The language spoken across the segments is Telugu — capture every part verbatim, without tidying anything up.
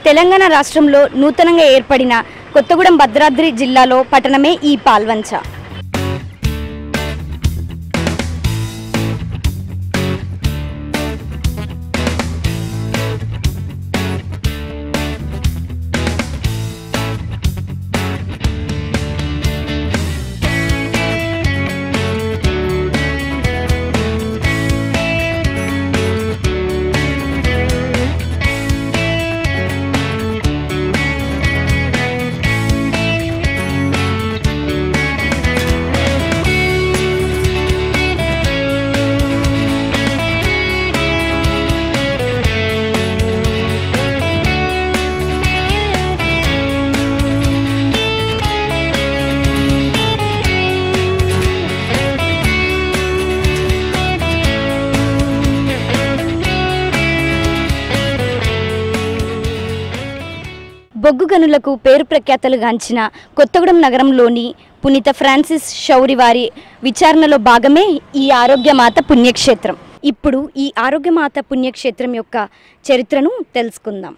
తెలంగాణ రాష్ట్రంలో నూతనంగా ఏర్పడిన కొత్తగూడెం భద్రాద్రి జిల్లాలో పట్టణమే ఈ పాల్వంచ. బొగ్గు గనులకు పేరు ప్రఖ్యాతలు గాంచిన కొత్తగూడెం నగరంలోని పునీత ఫ్రాన్సిస్ షౌరి వారి విచారణలో భాగమే ఈ ఆరోగ్యమాత పుణ్యక్షేత్రం. ఇప్పుడు ఈ ఆరోగ్యమాత పుణ్యక్షేత్రం యొక్క చరిత్రను తెలుసుకుందాం.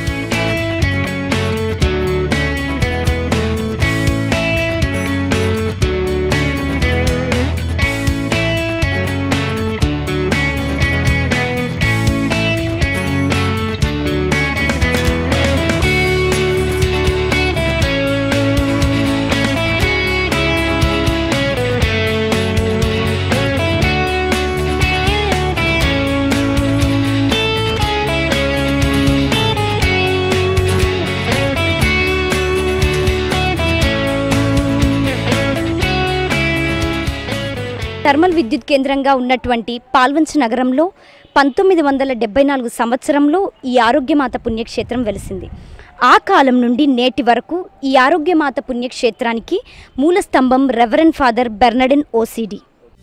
థర్మల్ విద్యుత్ కేంద్రంగా ఉన్నటువంటి పాల్వంచ నగరంలో పంతొమ్మిది వందల డెబ్బై నాలుగు సంవత్సరంలో ఈ ఆరోగ్యమాత పుణ్యక్షేత్రం వెలిసింది. ఆ కాలం నుండి నేటి వరకు ఈ ఆరోగ్యమాత పుణ్యక్షేత్రానికి మూల స్తంభం రెవరెండ్ ఫాదర్ బెర్నడిన్ ఓసిడి.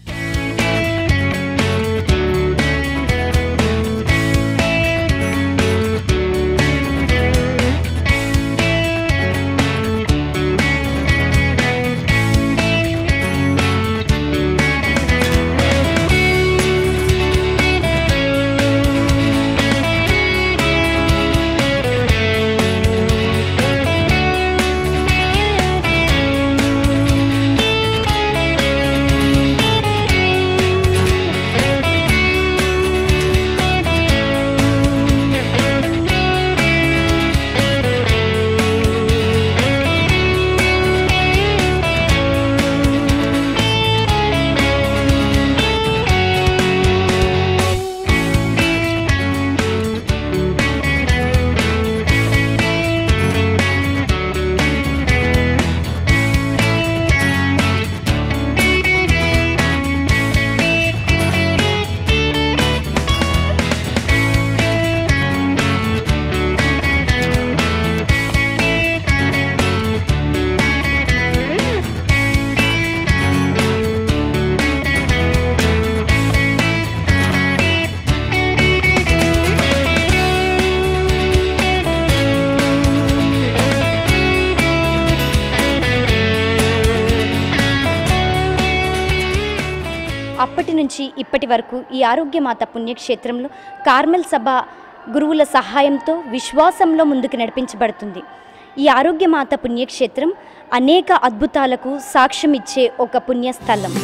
అప్పటి నుంచి ఇప్పటి వరకు ఈ ఆరోగ్యమాత పుణ్యక్షేత్రంలో కార్మెల్ సభ గురువుల సహాయంతో విశ్వాసంలో ముందుకు నడిపించబడుతుంది. ఈ ఆరోగ్యమాత పుణ్యక్షేత్రం అనేక అద్భుతాలకు సాక్ష్యం ఇచ్చే ఒక పుణ్యస్థలం.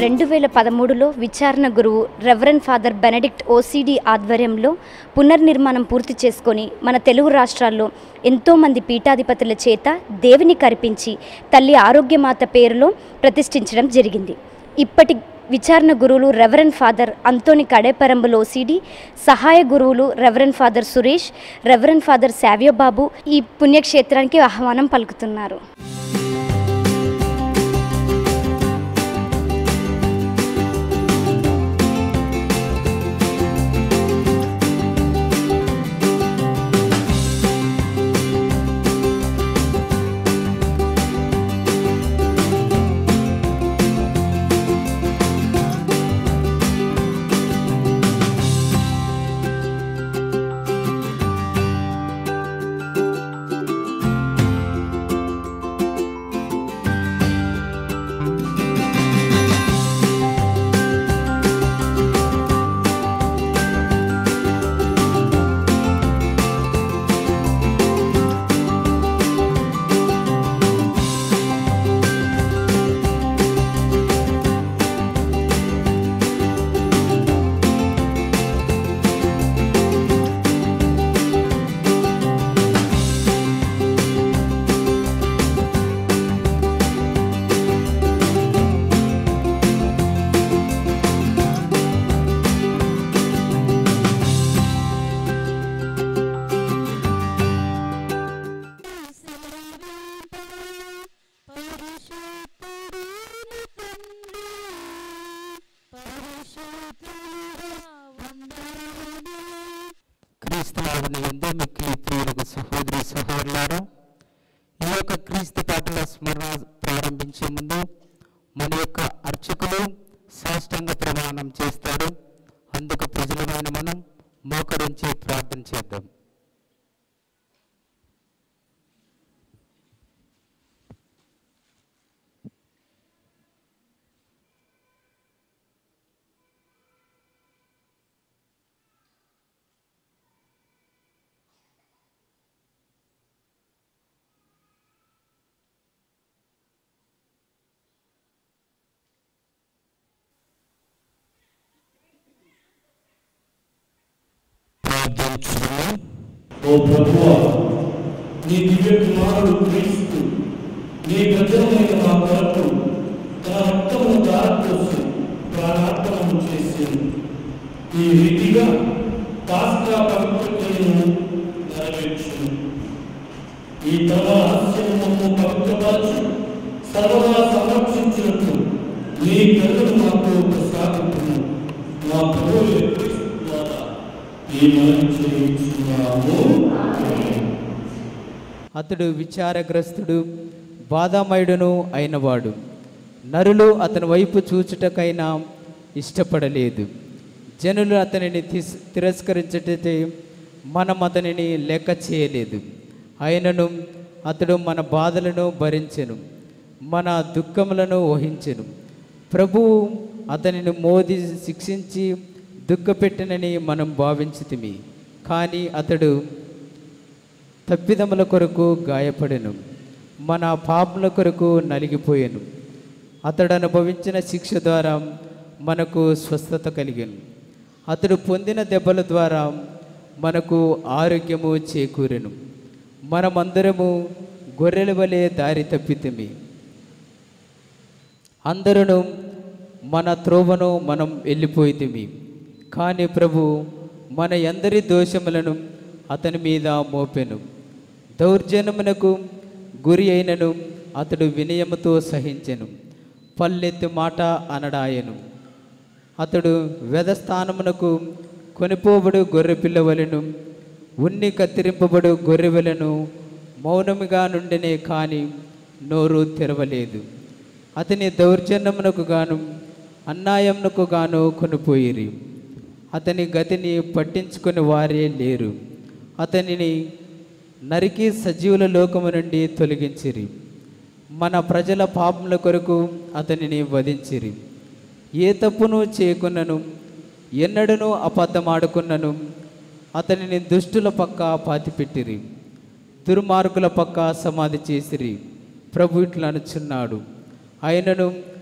రెండు వేల పదమూడులో విచారణ గురువు రెవరెండ్ ఫాదర్ బెనడిక్ట్ ఓసిడి ఆధ్వర్యంలో పునర్నిర్మాణం పూర్తి చేసుకొని మన తెలుగు రాష్ట్రాల్లో ఎంతోమంది పీఠాధిపతుల చేత దేవుని కర్పించి తల్లి ఆరోగ్యమాత పేరులో ప్రతిష్ఠించడం జరిగింది. ఇప్పటి విచారణ గురువులు రెవరెండ్ ఫాదర్ అంతోని కడేపరంబుల్ ఓసిడి, సహాయ గురువులు reverend father Suresh, reverend father శావ్యబాబు ఈ పుణ్యక్షేత్రానికి ఆహ్వానం పలుకుతున్నారు. క్రీస్తుని ఎంతో మిక్కిలి ప్రియులకు సహోదరి సహోదరులారా, ఈ యొక్క క్రీస్తు పాటల స్మరణ ప్రారంభించే ముందు మన యొక్క అర్చకులు సాష్టాంగ ప్రమాణం చేస్తారు. అందుకు ప్రజలమైన మనం మోకరించి ప్రార్థన చేద్దాం. ఓ ప్రభువా, నీ దివ్య కుమారుడు క్రీస్తు నీ గజమైన మా కొరకు తన రక్తము దారిపోసి ప్రాణార్పణము చేసింది. ఈ రీతిగా పాస్కా పవిత్రతను నెరవేర్చును. ఈ తమ రహస్యము పవిత్రపరచు సర్వదా సంరక్షించినట్టు నీ కరుణ మాకు ప్రసాదించును. మా ప్రభువు క్రీస్తు ద్వారా ఈ మనం చేయించున్నాము. అతడు విచారగ్రస్తుడు, బాధామయుడును అయినవాడు. నరులు అతని వైపు చూచుటకైనా ఇష్టపడలేదు. జనులు అతనిని తిరస్కరించటే మనం అతనిని లెక్క చేయలేదు. అయినను అతడు మన బాధలను భరించెను, మన దుఃఖములను వహించెను. ప్రభువు అతనిని మోది శిక్షించి దుఃఖపెట్టనని మనం భావించితిమి. కానీ అతడు తప్పిదముల కొరకు గాయపడెను, మన పాపముల కొరకు నలిగిపోయాను. అతడు అనుభవించిన శిక్ష ద్వారా మనకు స్వస్థత కలిగెను. అతడు పొందిన దెబ్బల ద్వారా మనకు ఆరోగ్యము చేకూరెను. మనమందరము గొర్రెల వలె దారి తప్పితిమి. అందరూ మన త్రోవను మనం వెళ్ళిపోయితిమి. కానీ ప్రభు మన అందరి దోషములను అతని మీద మోపెను. దౌర్జన్యమునకు గురి అయినను అతడు వినయముతో సహించెను. పల్లెత్తు మాట అనడాయను. అతడు వెధస్థానమునకు కొనిపోబడు గొర్రెపిల్లవలను, ఉన్ని కత్తిరింపబడు గొర్రెవలను మౌనముగా నుండినే కానీ నోరు తెరవలేదు. అతని దౌర్జన్యమునకు గాను అన్యాయమునకు గాను కొనిపోయిరి. అతని గతిని పట్టించుకుని వారే లేరు. అతనిని నరికి సజీవుల లోకము నుండి తొలగించిరి. మన ప్రజల పాపముల కొరకు అతనిని వధించిరి. ఏ తప్పును చేయకున్నను, ఎన్నడను అబద్ధమాడుకున్నను అతనిని దుష్టుల పక్క పాతిపెట్టిరి, దుర్మార్గుల పక్క సమాధి చేసిరి. ప్రభు ఇట్లా అనుచున్నాడు. ఆయనను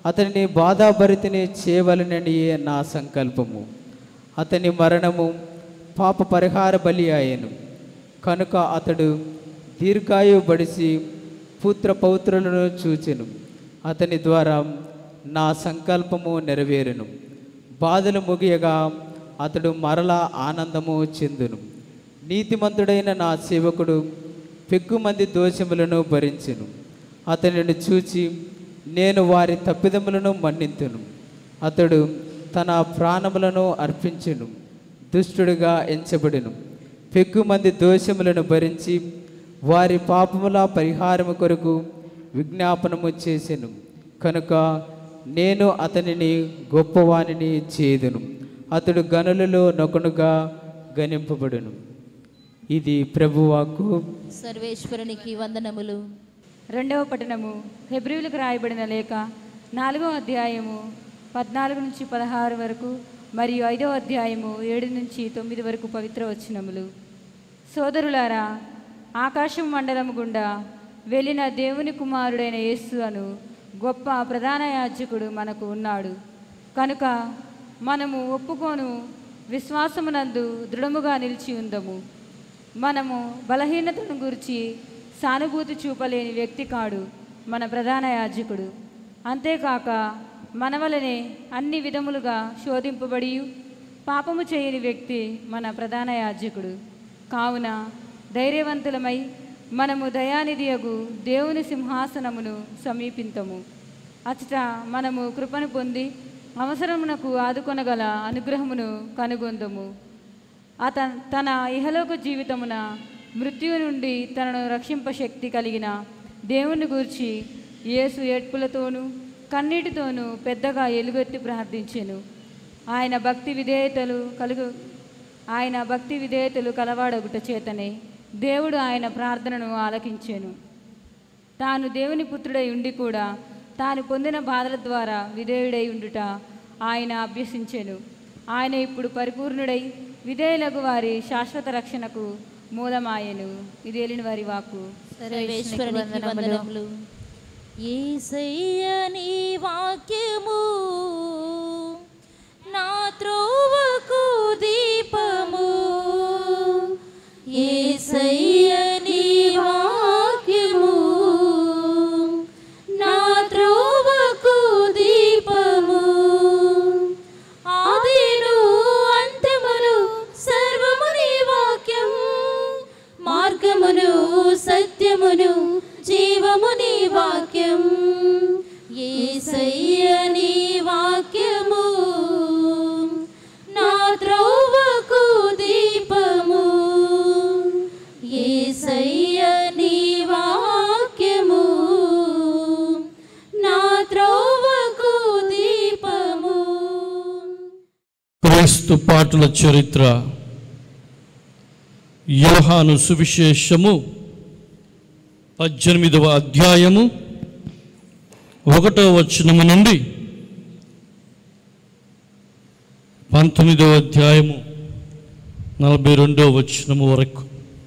అతనిని బాధాభరితిని చేయవలనని నా సంకల్పము. అతని మరణము పాప పరిహార బలి అయ్యను కనుక అతడు దీర్ఘాయువు బడిసి పుత్ర పౌత్రులను చూచెను. అతని ద్వారా నా సంకల్పము నెరవేరును. బాధలు ముగియగా అతడు మరలా ఆనందము చెందును. నీతిమంతుడైన నా సేవకుడు పెక్కుమంది దోషములను భరించెను. అతనిని చూచి నేను వారి తప్పిదములను మన్నింతును. అతడు తన ప్రాణములను అర్పించెను. దుష్టుడిగా ఎంచబడెను. పెక్కుమంది దోషములను భరించి వారి పాపముల పరిహారము కొరకు విజ్ఞాపనము చేసెను కనుక నేను అతనిని గొప్పవానిని చేదును. అతడు గనులలో నొకనుగా గణింపబడును. ఇది ప్రభువాకు. సర్వేశ్వరునికి వందనములు. రెండవ పట్టణము హెబ్రీయులకు రాయబడిన లేఖ నాలుగవ అధ్యాయము పద్నాలుగు నుంచి పదహారు వరకు మరియు ఐదవ అధ్యాయము ఏడు నుంచి తొమ్మిది వరకు పవిత్ర వచనములు. సోదరులారా, ఆకాశం మండలము గుండా వెళ్ళిన దేవుని కుమారుడైన యేసు అను గొప్ప ప్రధాన యాజకుడు మనకు ఉన్నాడు కనుక మనము ఒప్పుకోను విశ్వాసమునందు దృఢముగా నిలిచి ఉందము. మనము బలహీనతను గురించి సానుభూతి చూపలేని వ్యక్తి కాడు మన ప్రధాన యాజకుడు. అంతేకాక మన వలనే అన్ని విధములుగా శోధింపబడి పాపము చేయని వ్యక్తి మన ప్రధాన యాజకుడు. కావున ధైర్యవంతులమై మనము దయానిధియగు దేవుని సింహాసనమును సమీపింతము. అచట మనము కృపను పొంది అవసరమునకు ఆదుకొనగల అనుగ్రహమును కనుగొందము. అత తన ఇహలోక జీవితమున మృత్యువు నుండి తనను రక్షింప శక్తి కలిగిన దేవుని గూర్చి యేసు ఏడ్పులతోనూ కన్నీటితోనూ పెద్దగా ఎలుగెత్తి ప్రార్థించెను. ఆయన భక్తి విధేయతలు కలుగు ఆయన భక్తి విధేయతలు కలవాడగుట చేతనే దేవుడు ఆయన ప్రార్థనను ఆలకించెను. తాను దేవుని పుత్రుడై ఉండి కూడా తాను పొందిన బాధల ద్వారా విధేయుడై ఉండుట ఆయన అభ్యసించెను. ఆయన ఇప్పుడు పరిపూర్ణుడై విధేయులకు వారి శాశ్వత రక్షణకు మూలమాయెను. ఇది ఏలిన వారి వాక్కు. సర్వేశ్వరునికి వందనములు. యేసయ్య నీ వాక్యము నా త్రోవకు దీపము. యేసయ్య నీ వాక్యము నా త్రోవకు దీపము. ఆదిను అంతమును సర్వము నీ వాక్యం. మార్గమును సత్యమును జీవము నీ వాక్యం. యేసయ్య నీ వాక్యము నా త్రోవకు దీపము. యేసయ్య నీ వాక్యము నా త్రోవకు దీపము. క్రీస్తు పాటల చరిత్ర యోహాను సువిశేషము పద్దెనిమిదవ అధ్యాయము ఒకటవ వచనము నుండి పంతొమ్మిదవ అధ్యాయము నలభై రెండవ వచనము వరకు.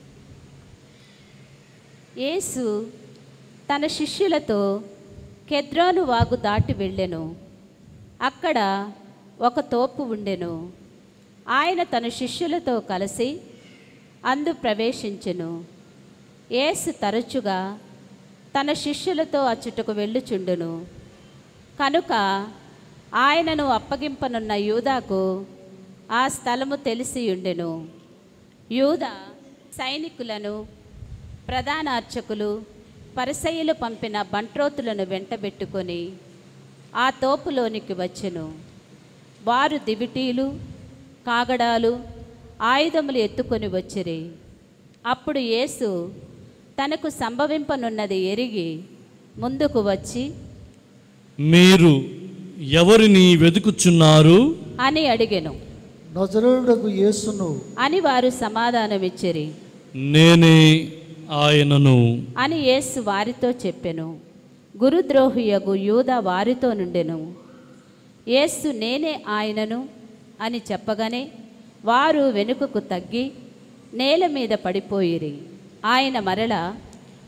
యేసు తన శిష్యులతో కెద్రోను వాగు దాటి వెళ్ళెను. అక్కడ ఒక తోపు ఉండెను. ఆయన తన శిష్యులతో కలిసి అందు ప్రవేశించెను. యేసు తరచుగా తన శిష్యులతో అచ్చుటకు వెళ్ళుచుండును కనుక ఆయనను అప్పగింపనున్న యూదాకు ఆ స్థలము తెలిసి ఉండెను. యూదా సైనికులను, ప్రధాన అర్చకులు, పరిసయ్యులు పంపిన బంట్రోతులను వెంటబెట్టుకొని ఆ తోపులోనికి వచ్చెను. వారు దివిటీలు, కాగడాలు, ఆయుధములు ఎత్తుకొని వచ్చిరి. అప్పుడు యేసు తనకు సంభవింపనున్నది ఎరిగి ముందుకు వచ్చి, మీరు ఎవరిని వెతుకుచున్నారు అని అడిగెను. నజరేయుడగు యేసును అని వారు సమాధానమిచ్చిరి. నేనే ఆయనను అని యేసు వారితో చెప్పెను. గురుద్రోహియగు యూదా వారితో నుండెను. యేసు నేనే ఆయనను అని చెప్పగానే వారు వెనుకకు తగ్గి నేల మీద పడిపోయిరి. ఆయన మరలా,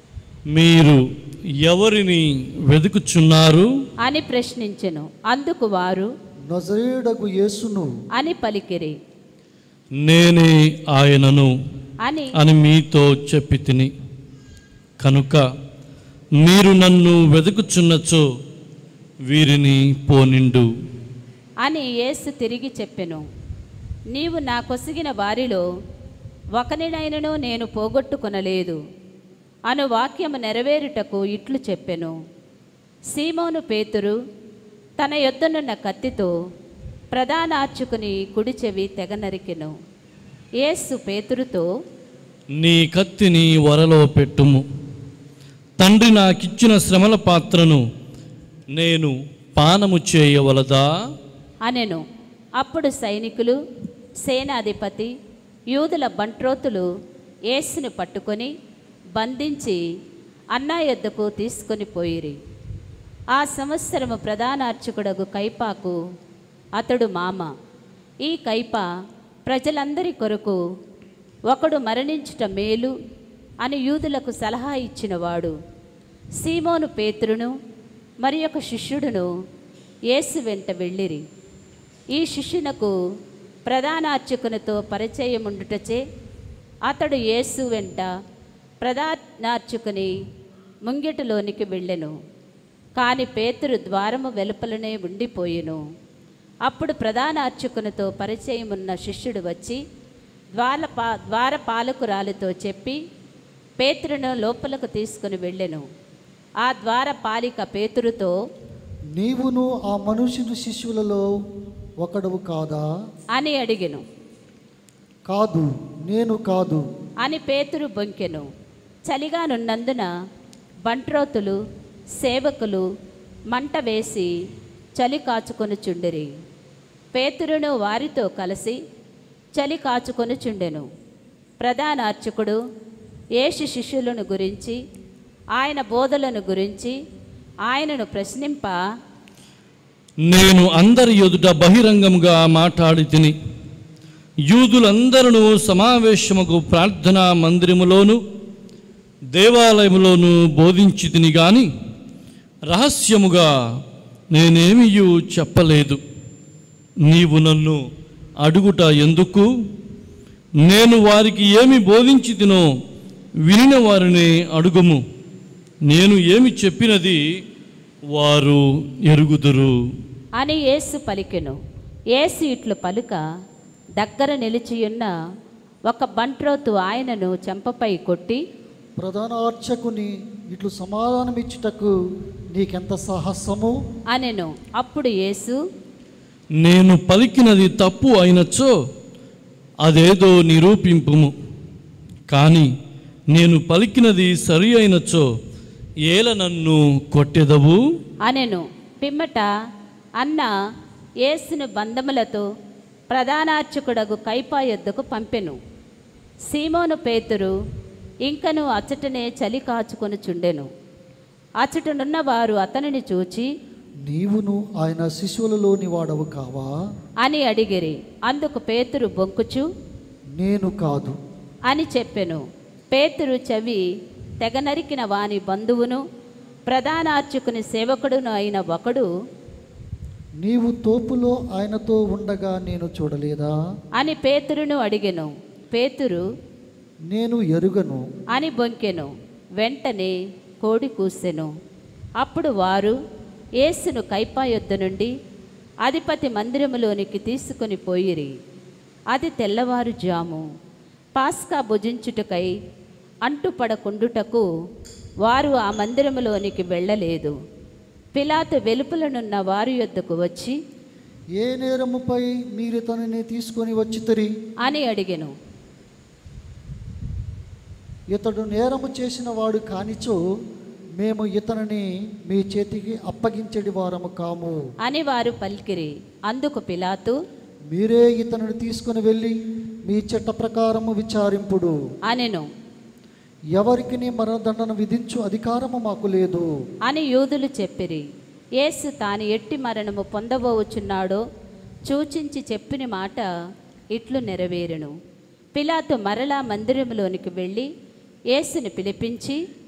మీరు ఎవరిని వెదుకుచున్నారు అని ప్రశ్నించెను. అందుకు వారు నజరేయుడగు యేసును అని పలికిరి. నేనే ఆయనను అని అని మీతో చెప్పి తిని, కనుక మీరు నన్ను వెదుకుచున్నచో వీరిని పోనిండు అని యేసు తిరిగి చెప్పెను. నీవు నా కొసిగిన వారిలో ఒకనినైనను నేను పోగొట్టుకొనలేదు అను వాక్యము నెరవేరుటకు ఇట్లు చెప్పెను. సీమోను పేతురు తన యొద్దనున్న కత్తితో ప్రధానార్చకుని కుడి చెవి తెగ నరికెను. యేసు పేతురుతో, నీ కత్తిని వరలో పెట్టుము. తండ్రి నాకిచ్చిన శ్రమల పాత్రను నేను పానము చేయవలదా అనెను. అప్పుడు సైనికులు, సేనాధిపతి, యూదుల బంట్రోతులు యేసును పట్టుకొని బంధించి అన్నా యొద్దకు తీసుకొని పోయిరి. ఆ సంవత్సరము ప్రధానార్చకుడగు కైపాకు అతడు మామ. ఈ కైప ప్రజలందరి కొరకు ఒకడు మరణించుట మేలు అని యూదులకు సలహా ఇచ్చినవాడు. సీమోను పేతురును మరి ఒక శిష్యుడును యేసు వెంట వెళ్ళిరి. ఈ శిష్యునకు ప్రధానార్చకునితో పరిచయముండుటచే అతడు యేసు వెంట ప్రధానార్చకుని ముంగిటిలోనికి వెళ్ళెను. కాని పేతురు ద్వారము వెలుపలనే ఉండిపోయెను. అప్పుడు ప్రధాన అర్చకునితో పరిచయమున్న శిష్యుడు వచ్చి ద్వారపా ద్వారపాలకురాలితో చెప్పి పేతురును లోపలకు తీసుకుని వెళ్ళెను. ఆ ద్వారపాలిక పేతురుతో, నీవును ఆ మనుషుని శిష్యులలో ఒకడవు కాదా అని అడిగెను. కాదు, నేను కాదు అని పేతురు బొంకెను. చలిగానున్నందున బంట్రోతులు సేవకులు మంట వేసి చలి కాచుకొనుచుండిరి. పేతురును వారితో కలిసి చలి కాచుకొనుచుండెను. ప్రధాన అర్చకుడు యేసు శిష్యులను గురించి ఆయన బోధలను గురించి ఆయనను ప్రశ్నింప, నేను అందరి ఎదుట బహిరంగముగా మాట్లాడి తిని యూదులందరూ సమావేశముకు ప్రార్థనా మందిరములోను దేవాలయములోను బోధించి తిని గాని రహస్యముగా నేనేమియూ చెప్పలేదు. నీవు నన్ను అడుగుట ఎందుకు? నేను వారికి ఏమి బోధించి తినో వినిన వారిని అడుగుము. నేను ఏమి చెప్పినది వారు ఎరుగుదురు అని యేసు పలికెను. యేసు ఇట్లు పలుక దగ్గర నిలిచియున్న ఒక బంట్రోతు ఆయనను చెంపపై కొట్టి, ప్రధాన అర్చకుని ఇట్లు సమాధానమిచ్చుటకు నీకెంత సాహసము అనెను. అప్పుడు యేసు, నేను పలికినది తప్పు అయినచో అదేదో నిరూపింపుము. కానీ నేను పలికినది సరి అయినచో ఏల నన్ను కొట్టెదవు అనెను. పిమ్మట అన్న యేసును బంధములతో ప్రధానార్చకుడగు కైపా యొద్దకు పంపెను. సీమోను పేతురు ఇంకను అచ్చటనే చలి కాచుకొనుచుండెను. అచ్చటనున్న వారు అతనిని చూచి, నీవును ఆయన శిశువులలోని వాడవు కావా అని అడిగిరి. అందుకు పేతురు బొంకుచు, నేను కాదు అని చెప్పెను. పేతురు చెవి తెగ నరికిన వాని బంధువును ప్రధానార్చకుని సేవకుడును అయిన ఒకడు, నీవు తోపులో ఆయనతో ఉండగా నేను చూడలేదా అని పేతురును అడిగెను. పేతురు, నేను ఎరుగను అని బొంకెను. వెంటనే కోడి కూసెను. అప్పుడు వారు యేసును కైపా యొద్ద నుండి అధిపతి మందిరములోనికి తీసుకొని పోయిరి. అది తెల్లవారుజాము. పాస్కా భుజించుటకై అంటుపడకుండుటకు వారు ఆ మందిరములోనికి వెళ్ళలేదు. పిలాతు వెలుపలనున్న వారి యొద్దకు వచ్చి, ఏ నేరముపై మీరు తనని తీసుకొని వచ్చితిరి అని అడిగెను. ఇతడు నేరము చేసిన వాడు కానిచో మేము ఇతనిని మీ చేతికి అప్పగించడి వారము కాము అని వారు పలికిరి. అందుకు పిలాతు, మీరే ఇతనిని తీసుకుని వెళ్ళి మీ చట్ట ప్రకారము విచారింపుడు అనెను. ఎవరికి మరణదండన విధించు అధికారము మాకు లేదు అని యూదులు చెప్పిరి. యేసు తాను ఎట్టి మరణము పొందబోచున్నాడో సూచించి చెప్పిన మాట ఇట్లు నెరవేరును. పిలాతు మరలా మందిరములోనికి వెళ్ళి యేసుని పిలిపించి,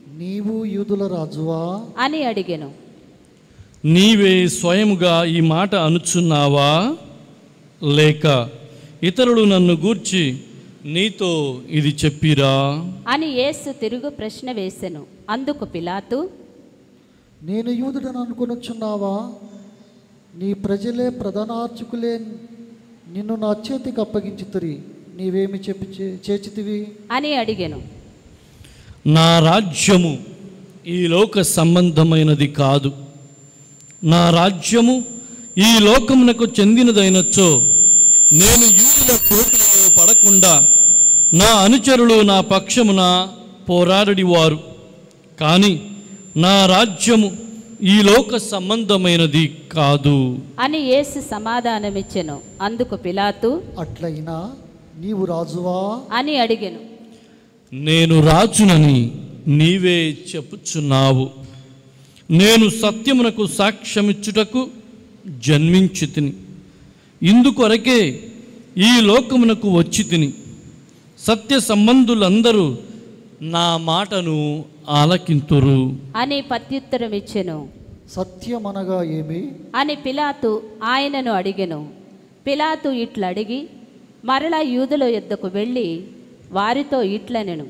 నీవు యూదుల రాజువా అని అడిగెను. నీవే స్వయముగా ఈ మాట అనుచున్నావా, లేక ఇతరులు నన్ను గూర్చి నీతో ఇది చెప్పిరా అని యేసు తిరుగు ప్రశ్న వేసెను. అందుకు పిలాతు, నేను యూదుడని అనుకొనుచున్నావా? నీ ప్రజలే ప్రధానార్చకులే నిన్ను నా చేతికి అప్పగించుతురి, నీవేమి చెప్పి చే- చేచితివి అని అడిగెను. నా రాజ్యము ఈ లోక సంబంధమైనది కాదు. నా రాజ్యము ఈ లోకమునకు చెందినదైనచో నేను యూదుల కోటులలో పడకుండా నా అనుచరులు నా పక్షమున పోరాడడివారు. కానీ నా రాజ్యము ఈ లోక సంబంధమైనది కాదు అని యేసు సమాధానమిచ్చెను. అందుకు పిలాతు, అట్లయినా నీవు రాజువా అని అడిగెను. నేను రాజునని నీవే చెప్పుచున్నావు. నేను సత్యమునకు సాక్ష్యమిచ్చుటకు జన్మించి తిని, ఇందుకొరకే ఈ లోకమునకు వచ్చి తిని. సత్య సంబంధులందరూ నా మాటను ఆలకింతురు అని ప్రత్యుత్తరమిచ్చెను. సత్యమనగా ఏమి అని పిలాతు ఆయనను అడిగెను. పిలాతు ఇట్లా అడిగి మరలా యూదుల యొద్దకు వెళ్ళి వారితో ఇట్లనెను,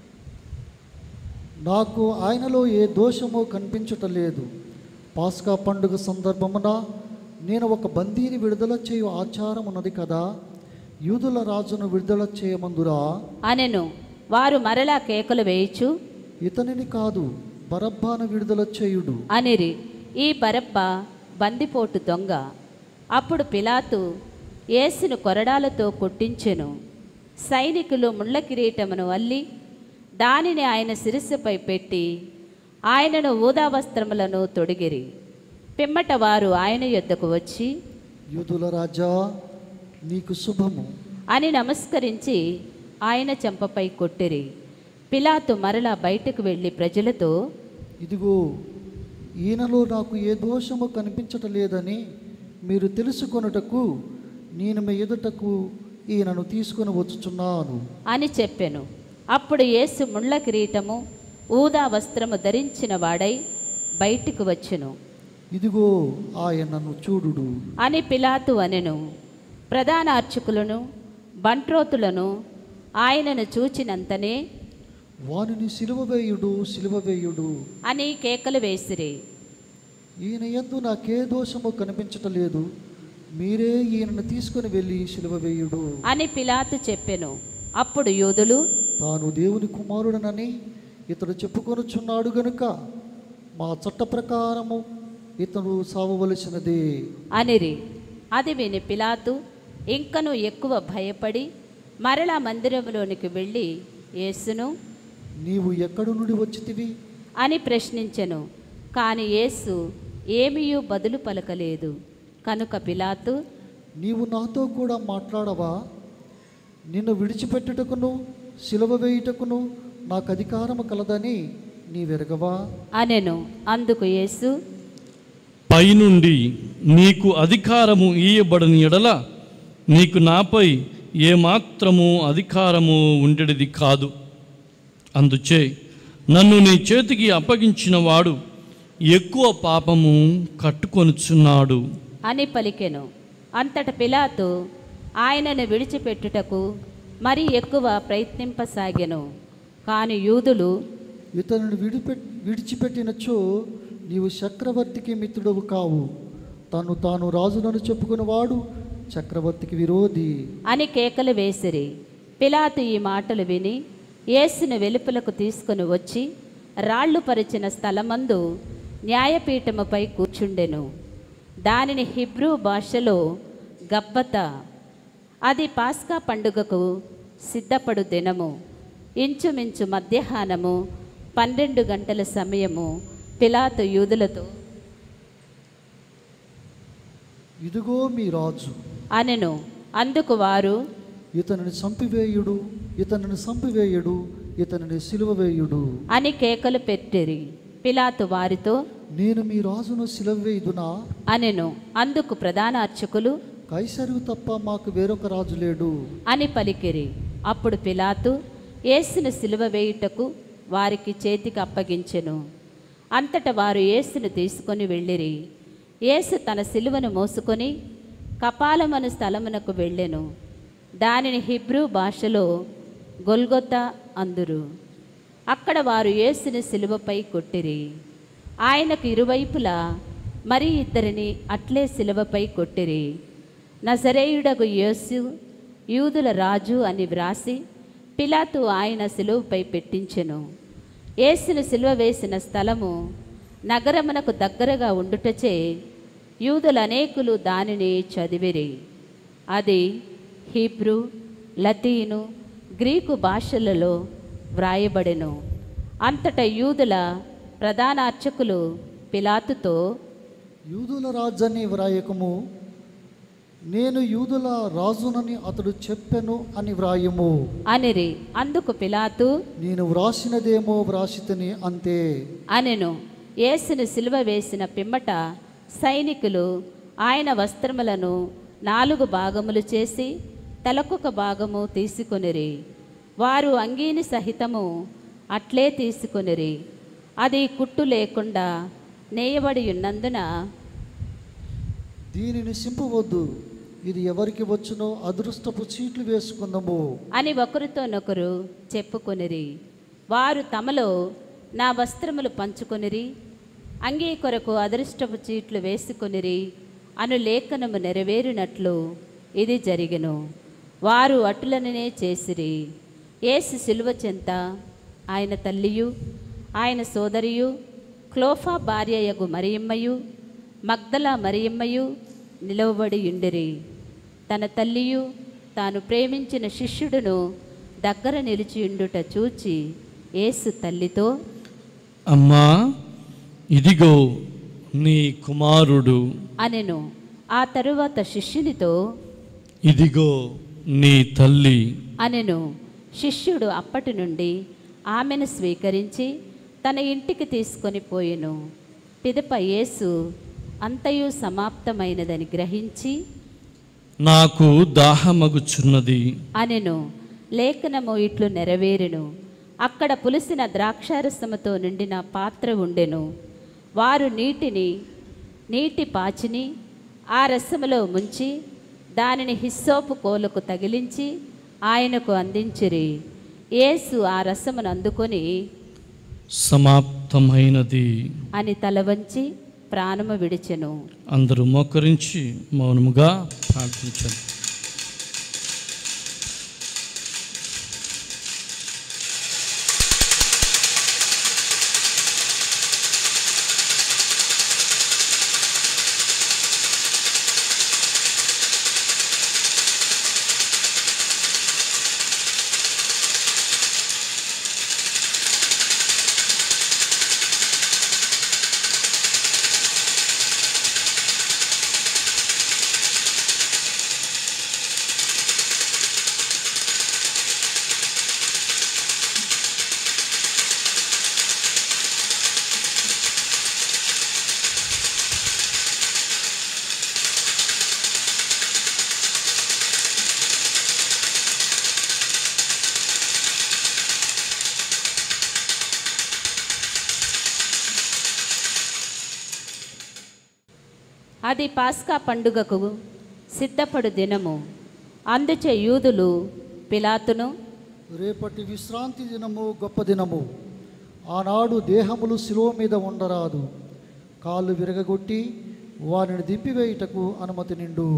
నాకు ఆయనలో ఏ దోషము కనిపించటలేదు. పాస్కా పండుగ సందర్భమున నేను ఒక బందీని విడుదల చేయు ఆచారం ఉన్నది కదా, యూదుల రాజును విడుదల చేయమందురా అనెను. వారు మరలా కేకలు వేయిచు, ఇతనిని కాదు, బరబ్బాను విడుదల చేయుడు అనిరి. ఈ బరబ్బ బందిపోటు దొంగ. అప్పుడు పిలాతు యేసును కొరడాలతో కొట్టించెను. సైనికులు ముళ్ళ కిరీటమును అల్లి దానిని ఆయన శిరస్సుపై పెట్టి ఆయనను ఊదా వస్త్రములను తొడిగిరి. పిమ్మట వారు ఆయన యొద్దకు వచ్చి, యూదుల రాజా నీకు శుభము అని నమస్కరించి ఆయన చెంపపై కొట్టిరి. పిలాతు మరలా బయటకు వెళ్ళి ప్రజలతో, ఇదిగో ఈయనలో నాకు ఏ దోషము కనిపించటలేదని మీరు తెలుసుకొనుటకు నేను మీ ఎదుటకు ఈయనను తీసుకొని వచ్చుచున్నాను అని చెప్పెను. అప్పుడు యేసు ముళ్ళ కిరీటము ఊదా వస్త్రము ధరించిన వాడై బయటికి వచ్చెను. ఇదిగో ఆయనను చూడుడు అని పిలాతు అనెను. ప్రధాన అర్చకులను బంట్రోతులను ఆయనను చూచినంతనే వానిని సిలువ వేయుడు సిలువ వేయుడు అని కేకలు వేసిరి. ఈయన యందు నాకే దోషము కనిపించటలేదు, మీరే ఈయనను తీసుకొని వెళ్ళి సిలువ వేయుడు అని పిలాతు చెప్పెను. అప్పుడు యూదులు, తాను దేవుని కుమారుడనని ఇతడు చెప్పుకొనుచున్నాడు గనుక మా చట్ట ప్రకారము ఇతడు సావవలసినదే అనిరి. అది విని పిలాతు ఇంకను ఎక్కువ భయపడి మరలా మందిరంలోనికి వెళ్ళి యేసును, నీవు ఎక్కడి నుండి వచ్చితివి అని ప్రశ్నించెను. కాని యేసు ఏమీయూ బదులు పలకలేదు. కనుక పిలాతు, నీవు నాతో కూడా మాట్లాడవా? నిన్ను విడిచిపెట్టుటకును సిలువ వేయుటకును నాకు అధికారము కలదని నీవెరగవా అనెను. అందుకు యేసు, పైనుండి నీకు అధికారము ఇయ్యబడని ఎడల నీకు నాపై ఏమాత్రము అధికారము ఉండేది కాదు. అందుచే నన్ను నీ చేతికి అప్పగించిన వాడు ఎక్కువ పాపము కట్టుకొనుచున్నాడు అని పలికెను. అంతట పిలాతు ఆయనను విడిచిపెట్టుటకు మరి ఎక్కువ ప్రయత్నింపసాగెను. కాని యూదులు, ఇతనిని విడిపెట్ విడిచిపెట్టినచో నీవు చక్రవర్తికి మిత్రుడవు కావు, తను తాను రాజునని చెప్పుకునేవాడు చక్రవర్తికి విరోధి అని కేకలు వేసిరి. పిలాతు ఈ మాటలు విని యేసును వెలుపలకు తీసుకుని వచ్చి రాళ్ళు పరిచిన స్థలమందు న్యాయపీఠముపై కూర్చుండెను. దానిని హిబ్రూ భాషలో గబ్బత. అది పాస్కా పండుగకు సిద్ధపడు దినము. ఇంచుమించు మధ్యాహ్నము పన్నెండు గంటల సమయము. పిలాతు యూదులతో, ఇదిగో మీ రాజు అనెను. అందుకు వారు, ఇతనిని చంపివేయుడు ఇతనిని చంపివేయుడు ఇతనిని సిలువ వేయుడు అని కేకలు పెట్టిరి. పిలాతు వారితో, నేను మీ రాజును సిలువ వేయుదునా అనెను. అందుకు ప్రధాన అర్చకులు, కైసరు తప్ప మాకు వేరొక రాజు లేడు అని పలికిరి. అప్పుడు పిలాతు యేసును సిలువ వేయుటకు వారికి చేతికి అప్పగించెను. అంతట వారు యేసును తీసుకొని వెళ్ళిరి. యేసు తన సిలువను మోసుకొని కపాలమను స్థలమునకు వెళ్ళెను. దానిని హిబ్రూ భాషలో గొల్గొతా అందురు. అక్కడ వారు యేసుని సిలువపై కొట్టిరి. ఆయనకు ఇరువైపులా మరి ఇద్దరిని అట్లే సిలువపై కొట్టిరి. నజరేయుడగు యేసు యూదుల రాజు అని వ్రాసి పిలాతు ఆయన సిలువపై పెట్టించెను. యేసును సిలువ వేసిన స్థలము నగరమునకు దగ్గరగా ఉండుటచే యూదులు అనేకులు దానిని చదివిరి. అది హీబ్రూ, లతీను, గ్రీకు భాషలలో వ్రాయబడెను. అంతటా యూదుల ప్రధాన అర్చకులు పిలాతుతో, యూదుల రాజని వ్రాయకము, నేను యూదుల రాజునని అతడు చెప్పెను అని వ్రాయము అనిరి. అందుకు పిలాతు, నేను వ్రాసినదేమో వ్రాసితని అంతే అనెను. యేసును సిలువ వేసిన పిమ్మట సైనికులు ఆయన వస్త్రములను నాలుగు భాగములు చేసి తలకొక భాగము తీసుకొనిరి. వారు అంగీని సహితము అట్లే తీసుకొనిరి. అది కుట్టు లేకుండా నేయబడి ఉన్నందున, దీనిని సింపవద్దు, ఇది ఎవరికి వచ్చునో అదృష్టపు చీట్లు వేసుకుందాము అని ఒకరితోనొకరు చెప్పుకొనిరి. వారు తమలో, నా వస్త్రములు పంచుకొనిరి, అంగీ కొరకు అదృష్టపు చీట్లు వేసుకొనిరి అను లేఖనము నెరవేరినట్లు ఇది జరిగెను. వారు అటులననే చేసిరి. యేసు సిలువ చెంత ఆయన తల్లియు ఆయన సోదరియు క్లోఫా భార్యయగు మరియమ్మయు మగ్దలా మరియమ్మయు నిలవబడి ఉండిరి. తన తల్లియు తాను ప్రేమించిన శిష్యుడును దగ్గర నిలిచియుండుట చూచి యేసు తల్లితో, అమ్మా, ఇదిగో నీ కుమారుడు అనెను. ఆ తరువాత శిష్యునితో, ఇదిగో నీ తల్లి అనెను. శిష్యుడు అప్పటి నుండి ఆమెను స్వీకరించి తన ఇంటికి తీసుకొని పోయెను. పిదప యేసు అంతయు సమాప్తమైనదని గ్రహించి, నాకు దాహమగుచున్నది అనెను. లేఖనము ఇట్లు నెరవేరెను. అక్కడ పులిసిన ద్రాక్షారసముతో నిండిన పాత్ర ఉండెను. వారు నీటిని నీటి పాచిని ఆ రసములో ముంచి దానిని హిస్సోపు కోలకు తగిలించి ఆయనకు అందించిరి. యేసు ఆ రసమును అందుకొని, సమాప్తమైనది అని తల వంచి ప్రాణము విడిచెను. అందరూ మోకరించి మౌనముగా ప్రార్థించండి. అది పాస్కా పండుగకు సిద్ధపడు దినము. అందుచే యూదులు పిలాతును, రేపటి విశ్రాంతి దినము గొప్ప దినము, ఆనాడు దేహములు శిలువ మీద ఉండరాదు, కాళ్ళు విరగగొట్టి వారిని దింపివేయుటకు అనుమతి నిండు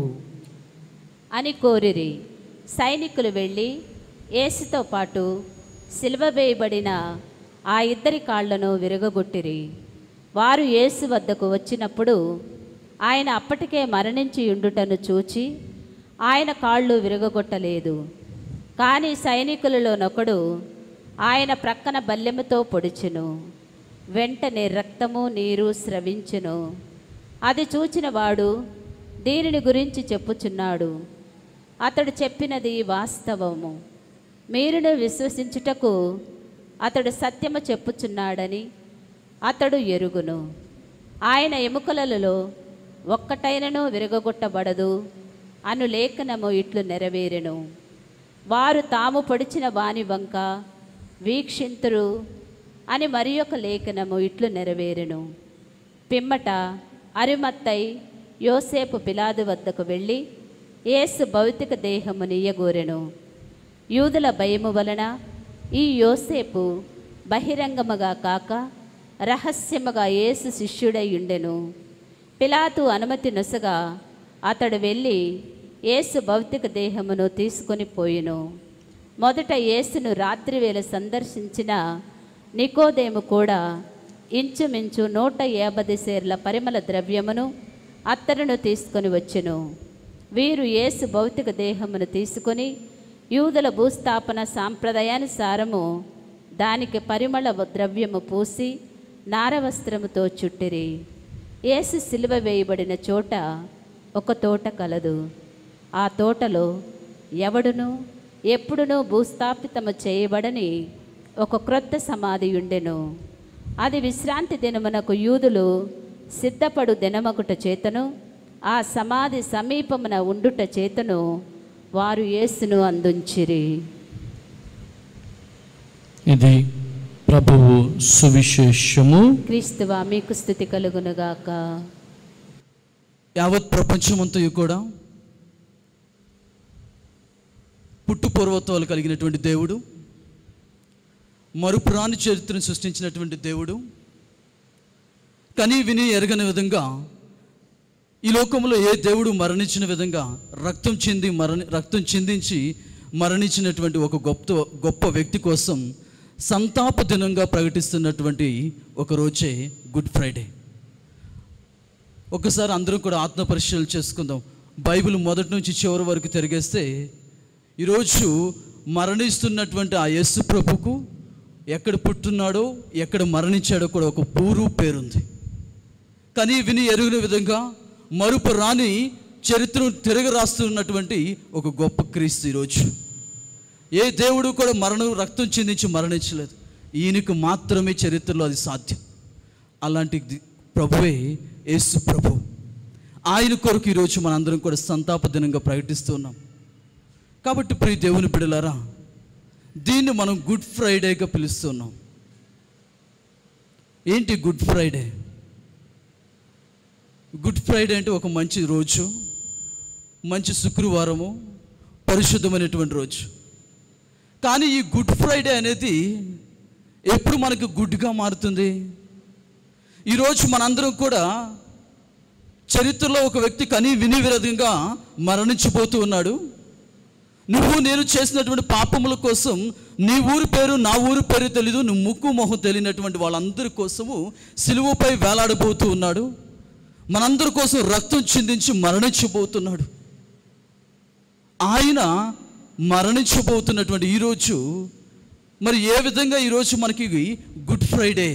అని కోరిరి. సైనికులు వెళ్ళి యేసుతో పాటు సిలువ వేయబడిన ఆ ఇద్దరి కాళ్లను విరగగొట్టిరి. వారు యేసు వద్దకు వచ్చినప్పుడు ఆయన అప్పటికే మరణించి ఉండుటను చూచి ఆయన కాళ్ళు విరగగొట్టలేదు. కానీ సైనికులలోనొకడు ఆయన ప్రక్కన బల్లెముతో పొడిచెను. వెంటనే రక్తము నీరు స్రవించెను. అది చూచిన వాడు దీనిని గురించి చెప్పుచున్నాడు, అతడు చెప్పినది వాస్తవము, మీరును విశ్వసించుటకు అతడు సత్యము చెప్పుచున్నాడని అతడు ఎరుగును. ఆయన ఎముకలలో ఒక్కటైనను విరగొట్టబడదు అను లేఖనము ఇట్లు నెరవేరెను. వారు తాము పొడిచిన వాని వంక వీక్షింతురు, అని మరి ఒక లేఖనము ఇట్లు నెరవేరెను. పిమ్మట అరిమత్తై యోసేపు పిలాతు వద్దకు వెళ్ళి యేసు భౌతిక దేహము నీయగోరెను. యూదుల భయము వలన ఈ యోసేపు బహిరంగముగా కాక రహస్యముగా యేసు శిష్యుడై ఉండెను. పిలాతు అనుమతి నొసగా అతడు వెళ్ళి యేసు భౌతిక దేహమును తీసుకొని పోయెను. మొదట యేసును రాత్రివేళ సందర్శించిన నికోదేము కూడా ఇంచుమించు నూట యాభై సేర్ల పరిమళ ద్రవ్యమును అత్తరును తీసుకొని వచ్చెను. వీరు యేసు భౌతిక దేహమును తీసుకొని యూదుల భూస్థాపన సాంప్రదాయానుసారము దానికి పరిమళ ద్రవ్యము పూసి నారవస్త్రముతో చుట్టిరి. యేసు సిలువ వేయబడిన చోట ఒక తోట కలదు. ఆ తోటలో ఎవడును ఎప్పుడునూ భూస్థాపితము చేయబడని ఒక క్రొత్త సమాధి ఉండెను. అది విశ్రాంతి దినమునకు యూదులు సిద్ధపడు దినమగుట చేతను ఆ సమాధి సమీపమున ఉండుట చేతను వారు యేసును అందుంచిరి. ఇది ప్రభువు సువిశేషము. క్రీస్తువా మీకు స్తుతి కలుగునుగాక. యావత్ ప్రపంచమంతయు కూడా పుట్టు పూర్వత్వాలు కలిగినటువంటి దేవుడు, మరుపురాని చరిత్రను సృష్టించినటువంటి దేవుడు, కని విని ఎరగని విధంగా ఈ లోకంలో ఏ దేవుడు మరణించిన విధంగా రక్తం చెంది మరణి రక్తం చిందించి మరణించినటువంటి ఒక గొప్ప గొప్ప వ్యక్తి కోసం సంతాప దినంగా ప్రకటిస్తున్నటువంటి ఒక రోజే గుడ్ ఫ్రైడే. ఒకసారి అందరం కూడా ఆత్మ పరిశీలన చేసుకుందాం. బైబిల్ మొదటి నుంచి చివరి వరకు తిరిగేస్తే ఈరోజు మరణిస్తున్నటువంటి ఆ యేసు ప్రభుకు ఎక్కడ పుట్టున్నాడో ఎక్కడ మరణించాడో కూడా ఒక పూరు పేరుంది. కానీ విని ఎరుగిన విధంగా మరుపు రాని చరిత్రను తిరగ రాస్తున్నటువంటి ఒక గొప్ప క్రీస్తు ఈరోజు. ఏ దేవుడు కూడా మరణం రక్తం చిందించి మరణించలేదు. ఈయనకు మాత్రమే చరిత్రలో అది సాధ్యం. అలాంటి ప్రభువే యేసు ప్రభు. ఆయన కొరకు ఈరోజు మనందరం కూడా సంతాప దినంగా ప్రకటిస్తూ ఉన్నాం. కాబట్టి ప్రియ దేవుని బిడ్డలారా, దీన్ని మనం గుడ్ ఫ్రైడేగా పిలుస్తున్నాం. ఏంటి గుడ్ ఫ్రైడే? గుడ్ ఫ్రైడే అంటే ఒక మంచి రోజు, మంచి శుక్రవారము, పరిశుద్ధమైనటువంటి రోజు. కానీ ఈ గుడ్ ఫ్రైడే అనేది ఎప్పుడు మనకు గుడ్గా మారుతుంది? ఈరోజు మనందరం కూడా చరిత్రలో ఒక వ్యక్తి కని విని విధంగా మరణించిపోతూ ఉన్నాడు. నువ్వు నేను చేసినటువంటి పాపముల కోసం నీ ఊరి పేరు నా ఊరి పేరు తెలీదు, నువ్వు ముక్కు మొహం తెలియనటువంటి వాళ్ళందరి కోసము సిలువపై వేలాడబోతూ ఉన్నాడు. మనందరి కోసం రక్తం చిందించి మరణించబోతున్నాడు. ఆయన మరణించబోతున్నటువంటి ఈరోజు మరి ఏ విధంగా ఈరోజు మనకి గుడ్ ఫ్రైడే,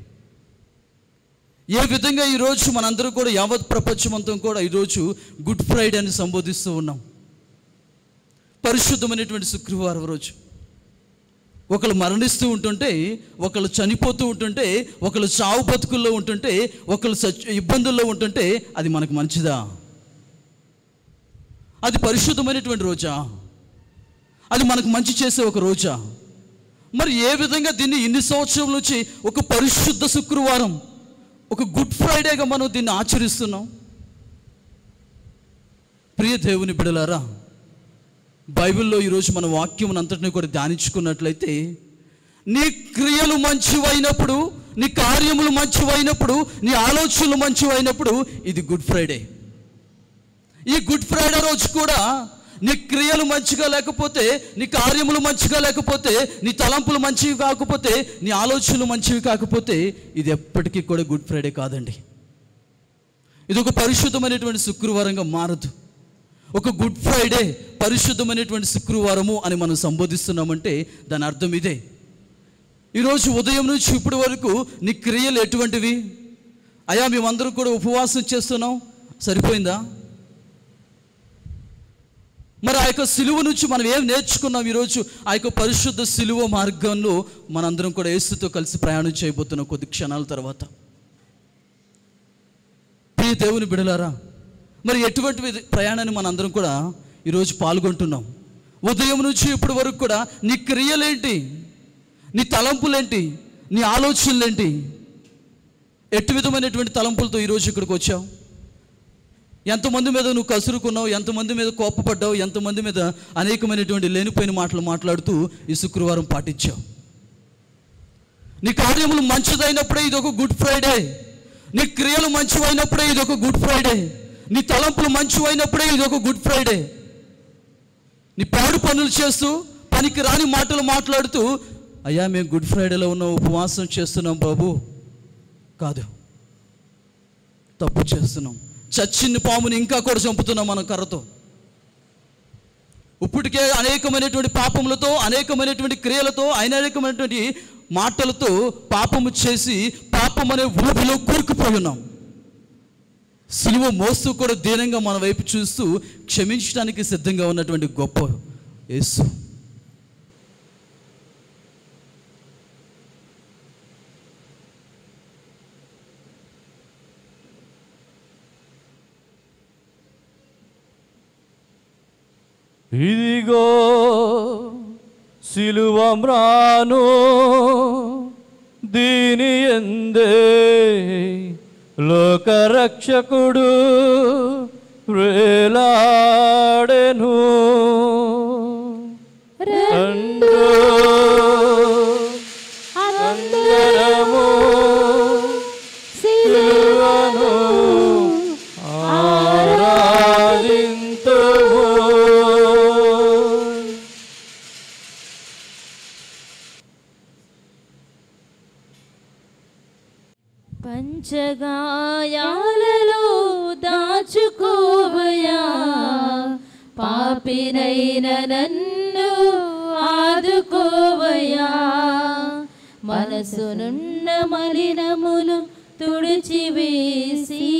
ఏ విధంగా ఈరోజు మనందరూ కూడా యావత్ ప్రపంచమంతా కూడా ఈరోజు గుడ్ ఫ్రైడే అని సంబోధిస్తూ ఉన్నాం. పరిశుద్ధమైనటువంటి శుక్రవారం రోజు ఒకళ్ళు మరణిస్తూ ఉంటుంటే, ఒకళ్ళు చనిపోతూ ఉంటుంటే, ఒకళ్ళు చావు బతుకుల్లో ఉంటుంటే, ఒకళ్ళు ఇబ్బందుల్లో ఉంటుంటే అది మనకు మంచిదా? అది పరిశుద్ధమైనటువంటి రోజా? అది మనకు మంచి చేసే ఒక రోజా? మరి ఏ విధంగా దీన్ని ఇన్ని సంవత్సరాల నుంచి ఒక పరిశుద్ధ శుక్రవారం, ఒక గుడ్ ఫ్రైడేగా మనం దీన్ని ఆచరిస్తున్నాం? ప్రియ దేవుని బిడ్డలారా, బైబిల్లో ఈరోజు మన వాక్యం అంతటిని కూడా ధ్యానించుకున్నట్లయితే, నీ క్రియలు మంచివైనప్పుడు, నీ కార్యములు మంచివైనప్పుడు, నీ ఆలోచనలు మంచివైనప్పుడు ఇది గుడ్ ఫ్రైడే. ఈ గుడ్ ఫ్రైడే రోజు కూడా నీ క్రియలు మంచిగా లేకపోతే, నీ కార్యములు మంచిగా లేకపోతే, నీ తలంపులు మంచివి కాకపోతే, నీ ఆలోచనలు మంచివి కాకపోతే ఇది ఎప్పటికీ కూడా గుడ్ ఫ్రైడే కాదండి. ఇది ఒక పరిశుద్ధమైనటువంటి శుక్రవారంగా మారదు. ఒక గుడ్ ఫ్రైడే పరిశుద్ధమైనటువంటి శుక్రవారము అని మనం సంబోధిస్తున్నామంటే దాని అర్థం ఇదే. ఈరోజు ఉదయం నుంచి ఇప్పటి వరకు నీ క్రియలు ఎటువంటివి? అయ్యా మేమందరం కూడా ఉపవాసం చేస్తున్నాం, సరిపోయిందా? మరి ఆ యొక్క సిలువ నుంచి మనం ఏం నేర్చుకున్నాం? ఈరోజు ఆ యొక్క పరిశుద్ధ సిలువ మార్గంలో మనందరం కూడా యేసుతో కలిసి ప్రయాణం చేయబోతున్నాం కొద్ది క్షణాల తర్వాత. ప్రియ దేవుని బిడ్డలారా, మరి ఎటువంటి ప్రయాణాన్ని మనందరం కూడా ఈరోజు పాల్గొంటున్నాం? ఉదయం నుంచి ఇప్పటి వరకు కూడా నీ క్రియలేంటి, నీ తలంపులేంటి, నీ ఆలోచనలు ఏంటి? ఎట్టి విధమైనటువంటి తలంపులతో ఈరోజు ఇక్కడికి వచ్చావు? ఎంతమంది మీద నువ్వు కసురుకున్నావు, ఎంతమంది మీద కోపపడ్డావు, ఎంతమంది మీద అనేకమైనటువంటి లేనిపోయిన మాటలు మాట్లాడుతూ ఈ శుక్రవారం పాటించావు. నీ కార్యములు మంచిదైనప్పుడే ఇది ఒక గుడ్ ఫ్రైడే. నీ క్రియలు మంచివైనప్పుడే ఇది ఒక గుడ్ ఫ్రైడే. నీ తలంపులు మంచివైనప్పుడే ఇది ఒక గుడ్ ఫ్రైడే. నీ పాడు పనులు చేస్తూ పనికి రాని మాటలు మాట్లాడుతూ, అయ్యా మేము గుడ్ ఫ్రైడేలో ఉన్న ఉపవాసం చేస్తున్నాం బాబు, కాదు, తప్పు చేస్తున్నాం. చచ్చిన పాముని ఇంకా కూడా చంపుతున్నాం మనం కర్రతో. ఇప్పటికే అనేకమైనటువంటి పాపములతో, అనేకమైనటువంటి క్రియలతో, అనేకమైనటువంటి మాటలతో పాపము చేసి పాపం అనే ఊబిలో కూరుకుపోయి ఉన్నాం. సిలువ మోస్తూ కూడా దీనంగా మన వైపు చూస్తూ క్షమించడానికి సిద్ధంగా ఉన్నటువంటి గొప్ప యేసు. ఇదిగో సిలువ మ్రాను, దీని యందే లోకరక్షకుడు వేలాడెను. రండు అందరము సిలువను ఆరాధింతుము. పంచగాయాలలో దాచుకోవయా, పాపినైన నన్ను ఆదుకోవయా. మనసునున్న మలినములు తుడిచివేసి,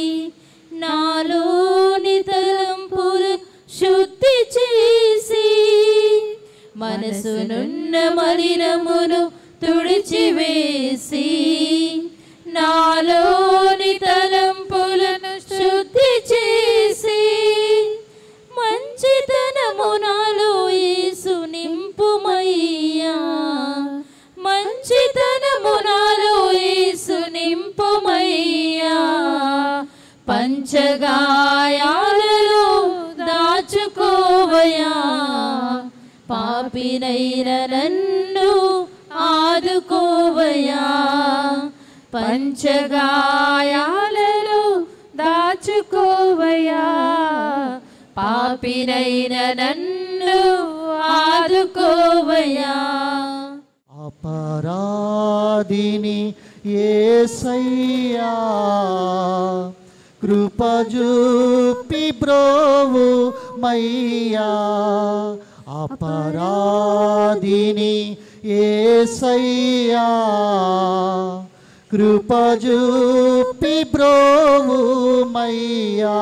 నాలోని తలంపులు శుద్ధి చేసి. మనసునున్న మలినములు తుడిచివేసి, నాలోని తలంపులను శుద్ధి చేసి. మంచితనము నాలో యేసు నింపుమయ్యా, మంచితనము నాలో యేసు నింపుమయ్యా. పంచగాయాలలో దాచుకోవయా, పాపినైన నన్ను ఆదుకోవయా. పంచగాయాలలో దాచుకోవయా, పాపినైన నన్ను ఆదుకోవయా. అపరాధిని యేసయ్యా, కృపజూపి బ్రోవు మయ్యా. అపరాధిని యేసయ్యా, కృపజూపి బ్రోవు మయ్యా.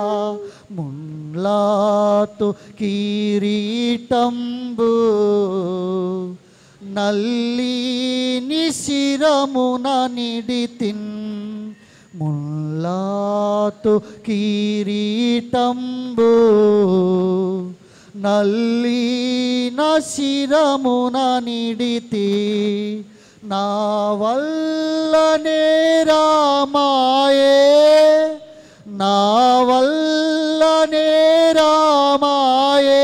మున్లాతు కిరీటంబు నల్లిని శిరమున నిడితిన్. మున్లాతు కిరీటంబు నల్లిన శిరమున నిడితి. నా వల్లనే రామాయే, నా వల్లనే రామాయే.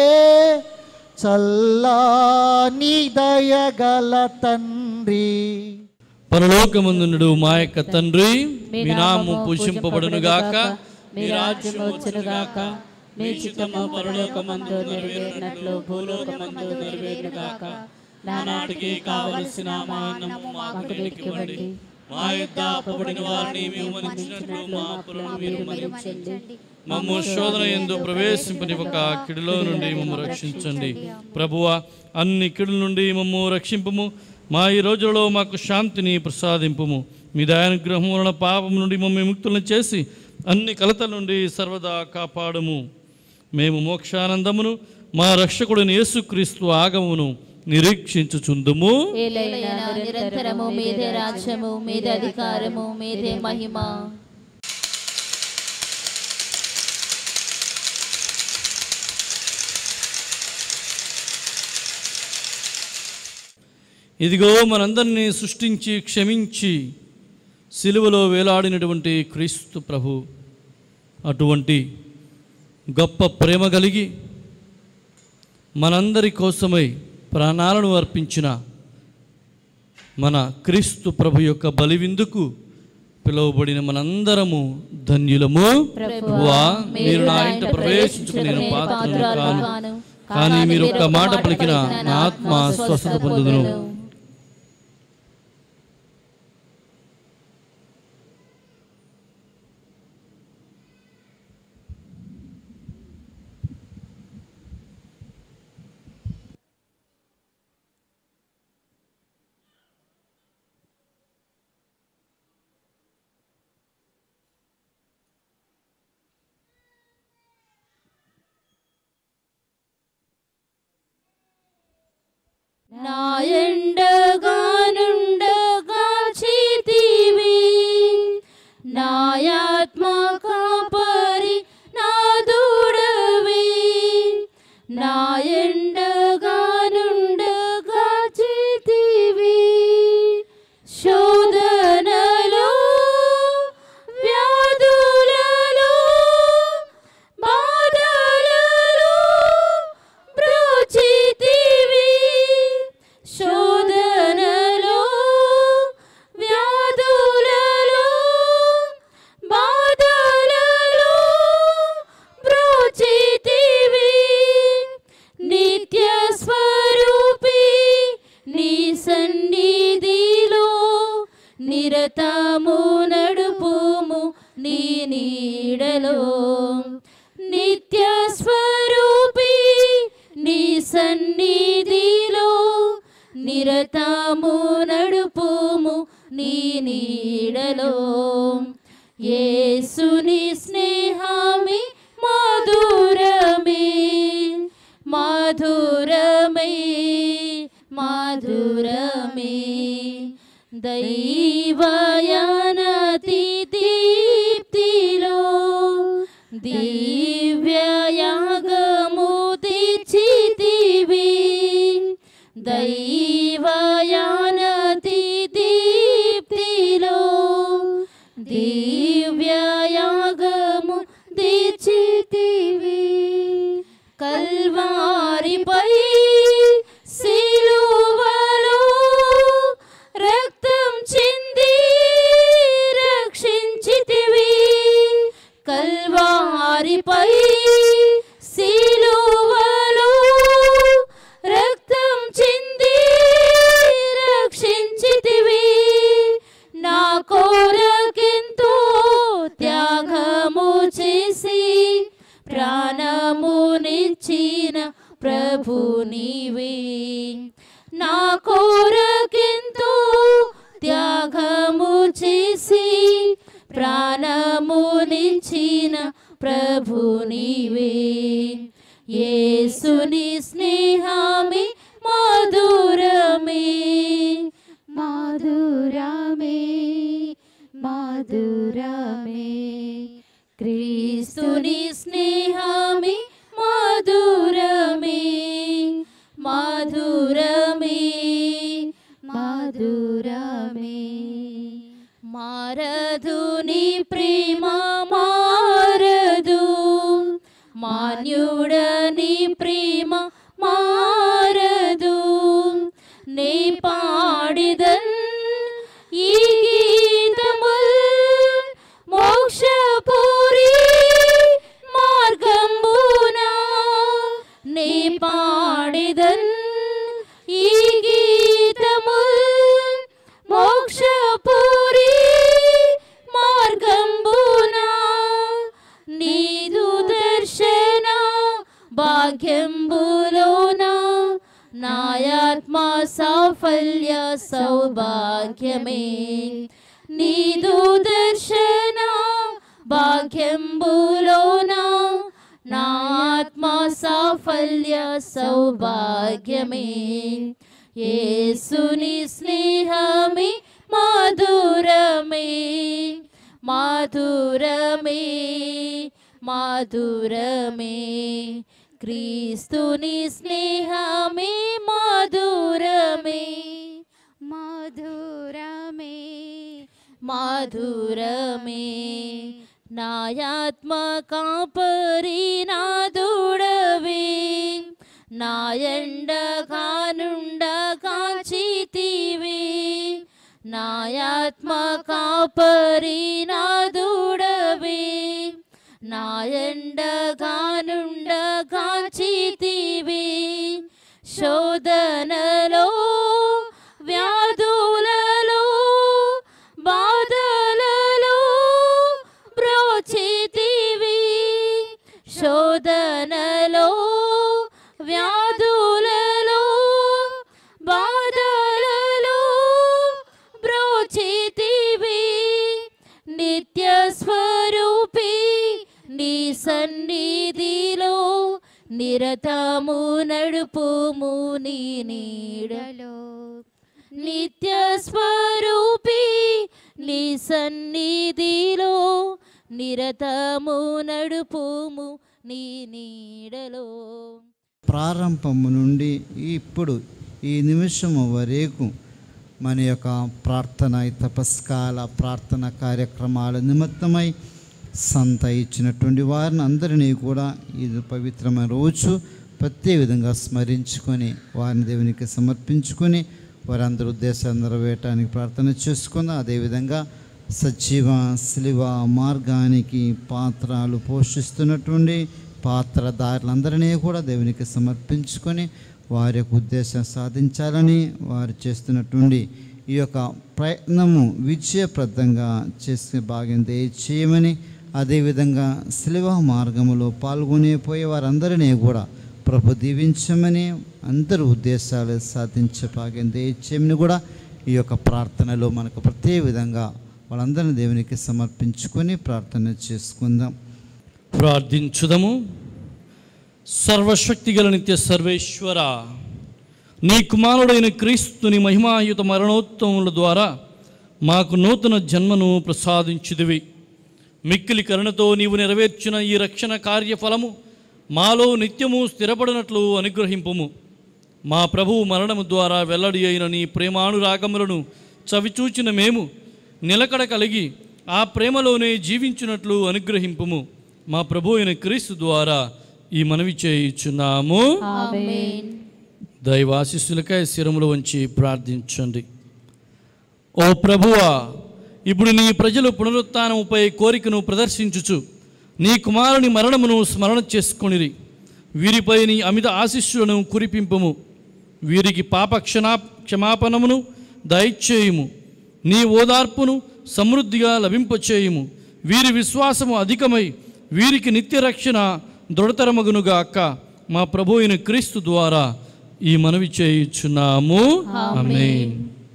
చల్లాని దయగల తండ్రి, పరలోకమందునుడు మా యొక్క తండ్రి, మీ నామము పూజింపబడునుగాక, మీ రాజ్యము వచ్చునుగాక, మీ చిత్తము పరలోకమందు నెరవేరినట్లు భూలోకమందు నెరవేరునుగాక. నానాటికి కావలసిన మా అన్నము మాకు నేర్చుకోండి, మా యొద్ద అప్పుబడిన వారిని మేము మన్నించినట్లు మా అప్పులను మీరు మన్నించండి. మమ్ము శోధన యందు ప్రవేశింపనివ్వక కిడులో నుండి మమ్ము రక్షించండి. ప్రభువా, అన్ని కిడుల నుండి మమ్ము రక్షింపుము. మా ఈ రోజులలో మాకు శాంతిని ప్రసాదింపుము. మీ దయానుగ్రహం వలన పాపం నుండి మమ్మల్ని ముక్తులను చేసి అన్ని కలతల నుండి సర్వదా కాపాడుము. మేము మోక్షానందమును మా రక్షకుడిని యేసుక్రీస్తు ఆగమమును నిరీక్షించుచుందుము. నిరంతరము మీదే రాజ్యము, మీదే అధికారము, మీదే మహిమ. ఇదిగో మనందరినీ సృష్టించి క్షమించి సిలువలో వేలాడినటువంటి క్రీస్తు ప్రభు అటువంటి గొప్ప ప్రేమ కలిగి మనందరి కోసమై ప్రాణాలను అర్పించిన మన క్రీస్తు ప్రభు యొక్క బలివిందుకు పిలువబడిన మనందరము ధన్యులము. ప్రభువా, మీరు నా ఇంట ప్రవేశించుకు నేను పాత్రను కాను, కానీ మీరు ఒక్క మాట పలికిన నా ఆత్మ స్వస్థత పొందుదును. నా ఎండగా నుండగా చీతివి, నా ఆత్మ కాపరి నా దూడవి. నా ఎండగా నుండగా చీతివి, శోధనలో వ్యాధులలో బాధలలో బ్రోచితివి. శోధనలో వ్యాధులలో బాధలలో బ్రోచితివి. నిత్య స్వరూపి నీ సన్నిధిలో నిరతము నడుపుము నీ నీడలో. నిత్య స్వరూపి నీ సన్నిధిలో నిరతము నడుపుము నీ నీడలో. యేసుని స్నేహమే మధురమే, మధురమే, మధురమే. దైవయానతి దీప్తిలో దివ్యయాగము తెచ్చితివి. దైవయానతి దీప్తిలో దివ్యయాగము తెచ్చితివి. కల్వారిపై సిలువలో రక్తం చింది రక్షించితివి. కల్వారిపై సిలువలో రక్తం చింది రక్షించితివి. నా కోరకెంతో త్యాగము చేసి ప్రాణమునిచ్చిన ప్రభు నీవే. నా కోరకెంతో త్యాగము చేసి ప్రాణమునిచ్చిన ప్రభు నీవే. యేసుని స్నేహమే మధురమే, మధురమే, మధురమే. క్రీస్తుని స్నేహమే మధురమే, మధురమే, మధురమే. మారదు నీ ప్రేమ మారదు, మాన్యుడని ప్రేమ మారదు. నే పాడిదన్ ఈ గీతముల్ మోక్షపురి మార్గంబునా. నే పాడిదన్ ఈ గీతముల్ మోక్షపురి మార్గంబునా. నీదు దర్శన భాగ్యంబులోన నాయాత్మ సాఫల్య సౌభాగ్యమే. నీదు దర్శన భాగ్యంబులోన నాత్మ సాఫల్య సౌభాగ్యమే. యేసుని స్నేహమే మధురమే, మధురమే, మధురమే. క్రీస్తుని స్నేహమే మధురమే, మాధురమే నాయాత్మ కాపరి నాదుడవే నాయండగానుండ కాచితివే నాయాత్మ కాపరి నాదుడవే నాయండగానుండ కాచితివే శోధనలో వ్యాధులలో బాధలలో బ్రోచితివి శోధనలో వ్యాధులలో బాధలలో బ్రోచితివి నిత్య స్వరూపి నీ సన్నిధిలో నిరతము నడుపుము నీ నీడలో నిత్య స్వరూపి నీ సన్నిధిలో నిరతము నడుపుము నీ నీడలో. ప్రారంభము నుండి ఇప్పుడు ఈ నిమిషము వరకు మన యొక్క ప్రార్థన తపస్కాల ప్రార్థన కార్యక్రమాల నిమిత్తమై సంత ఇచ్చినటువంటి వారిని అందరినీ కూడా ఇది పవిత్రమైన రోజు ప్రత్యేక విధంగా స్మరించుకొని వారిని దేవునికి సమర్పించుకొని వారందరూ ఉద్దేశాలు నెరవేయటానికి ప్రార్థన చేసుకుందాం. అదేవిధంగా సజీవ సిలువ మార్గానికి పాత్రలు పోషిస్తున్నటువంటి పాత్రదారులందరినీ కూడా దేవునికి సమర్పించుకొని వారి యొక్క ఉద్దేశం సాధించాలని వారు చేస్తున్నటువంటి ఈ యొక్క ప్రయత్నము విజయప్రదంగా చేసే భాగ్యం దయచేయమని, అదేవిధంగా సిలువ మార్గములో పాల్గొనే పోయే వారందరినీ కూడా ప్రభు దీవించమని, అందరూ ఉద్దేశాలు సాధించే భాగ్యం దయచేయమని కూడా ఈ యొక్క ప్రార్థనలో మనకు ప్రత్యేక విధంగా వాళ్ళందరినీ దేవునికి సమర్పించుకొని ప్రార్థన చేసుకుందాం. ప్రార్థించుదము. సర్వశక్తి గల నిత్య సర్వేశ్వర, నీ కుమారుడైన క్రీస్తుని మహిమాయుత మరణోత్సవముల ద్వారా మాకు నూతన జన్మను ప్రసాదించుదివి. మిక్కిలి కరుణతో నీవు నెరవేర్చిన ఈ రక్షణ కార్యఫలము మాలో నిత్యము స్థిరపడినట్లు అనుగ్రహింపుము. మా ప్రభువు మరణము ద్వారా వెల్లడి అయిన నీ ప్రేమానురాగములను చవిచూచిన మేము నిలకడ కలిగి ఆ ప్రేమలోనే జీవించినట్లు అనుగ్రహింపుము. మా ప్రభు అయిన క్రీస్తు ద్వారా ఈ మనవి చేయుచున్నాము. ఆమేన్. దైవాశిస్సులకై శిరములు వంచి ప్రార్థించండి. ఓ ప్రభువా, ఇప్పుడు నీ ప్రజలు పునరుత్థానముపై కోరికను ప్రదర్శించుచు నీ కుమారుని మరణమును స్మరణ చేసుకొనిరి. వీరిపై నీ అమిత ఆశీస్సులను కురిపింపుము. వీరికి పాప క్షమా క్షమాపణమును దయచేయుము. నీ ఓదార్పును సమృద్ధిగా లభింపచేయుము. వీరి విశ్వాసము అధికమై వీరికి నిత్య రక్షణ దృఢతరమగునుగాక. మా ప్రభు అయిన క్రీస్తు ద్వారా ఈ మనవి చేయుచున్నాము. ఆమేన్.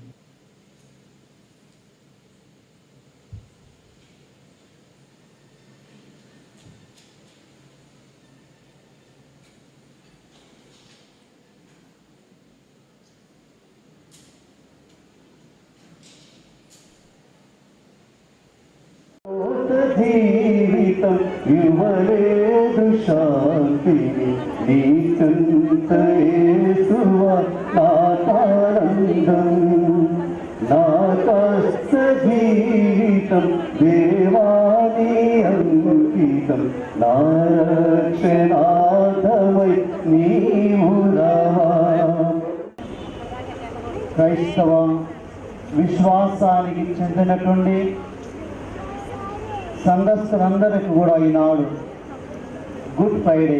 జీవితం ఇవ్వలేదు శాంతిని, నీ చింత యేసువా నాకానందం. నా కష్ట జీవితం దేవాని అంకితం, నా రక్షణార్థమై నీవు రావా. క్రైస్తవ విశ్వాసానికి చెందినటువంటి సంఘస్థులందరికీ కూడా ఈనాడు గుడ్ ఫ్రైడే,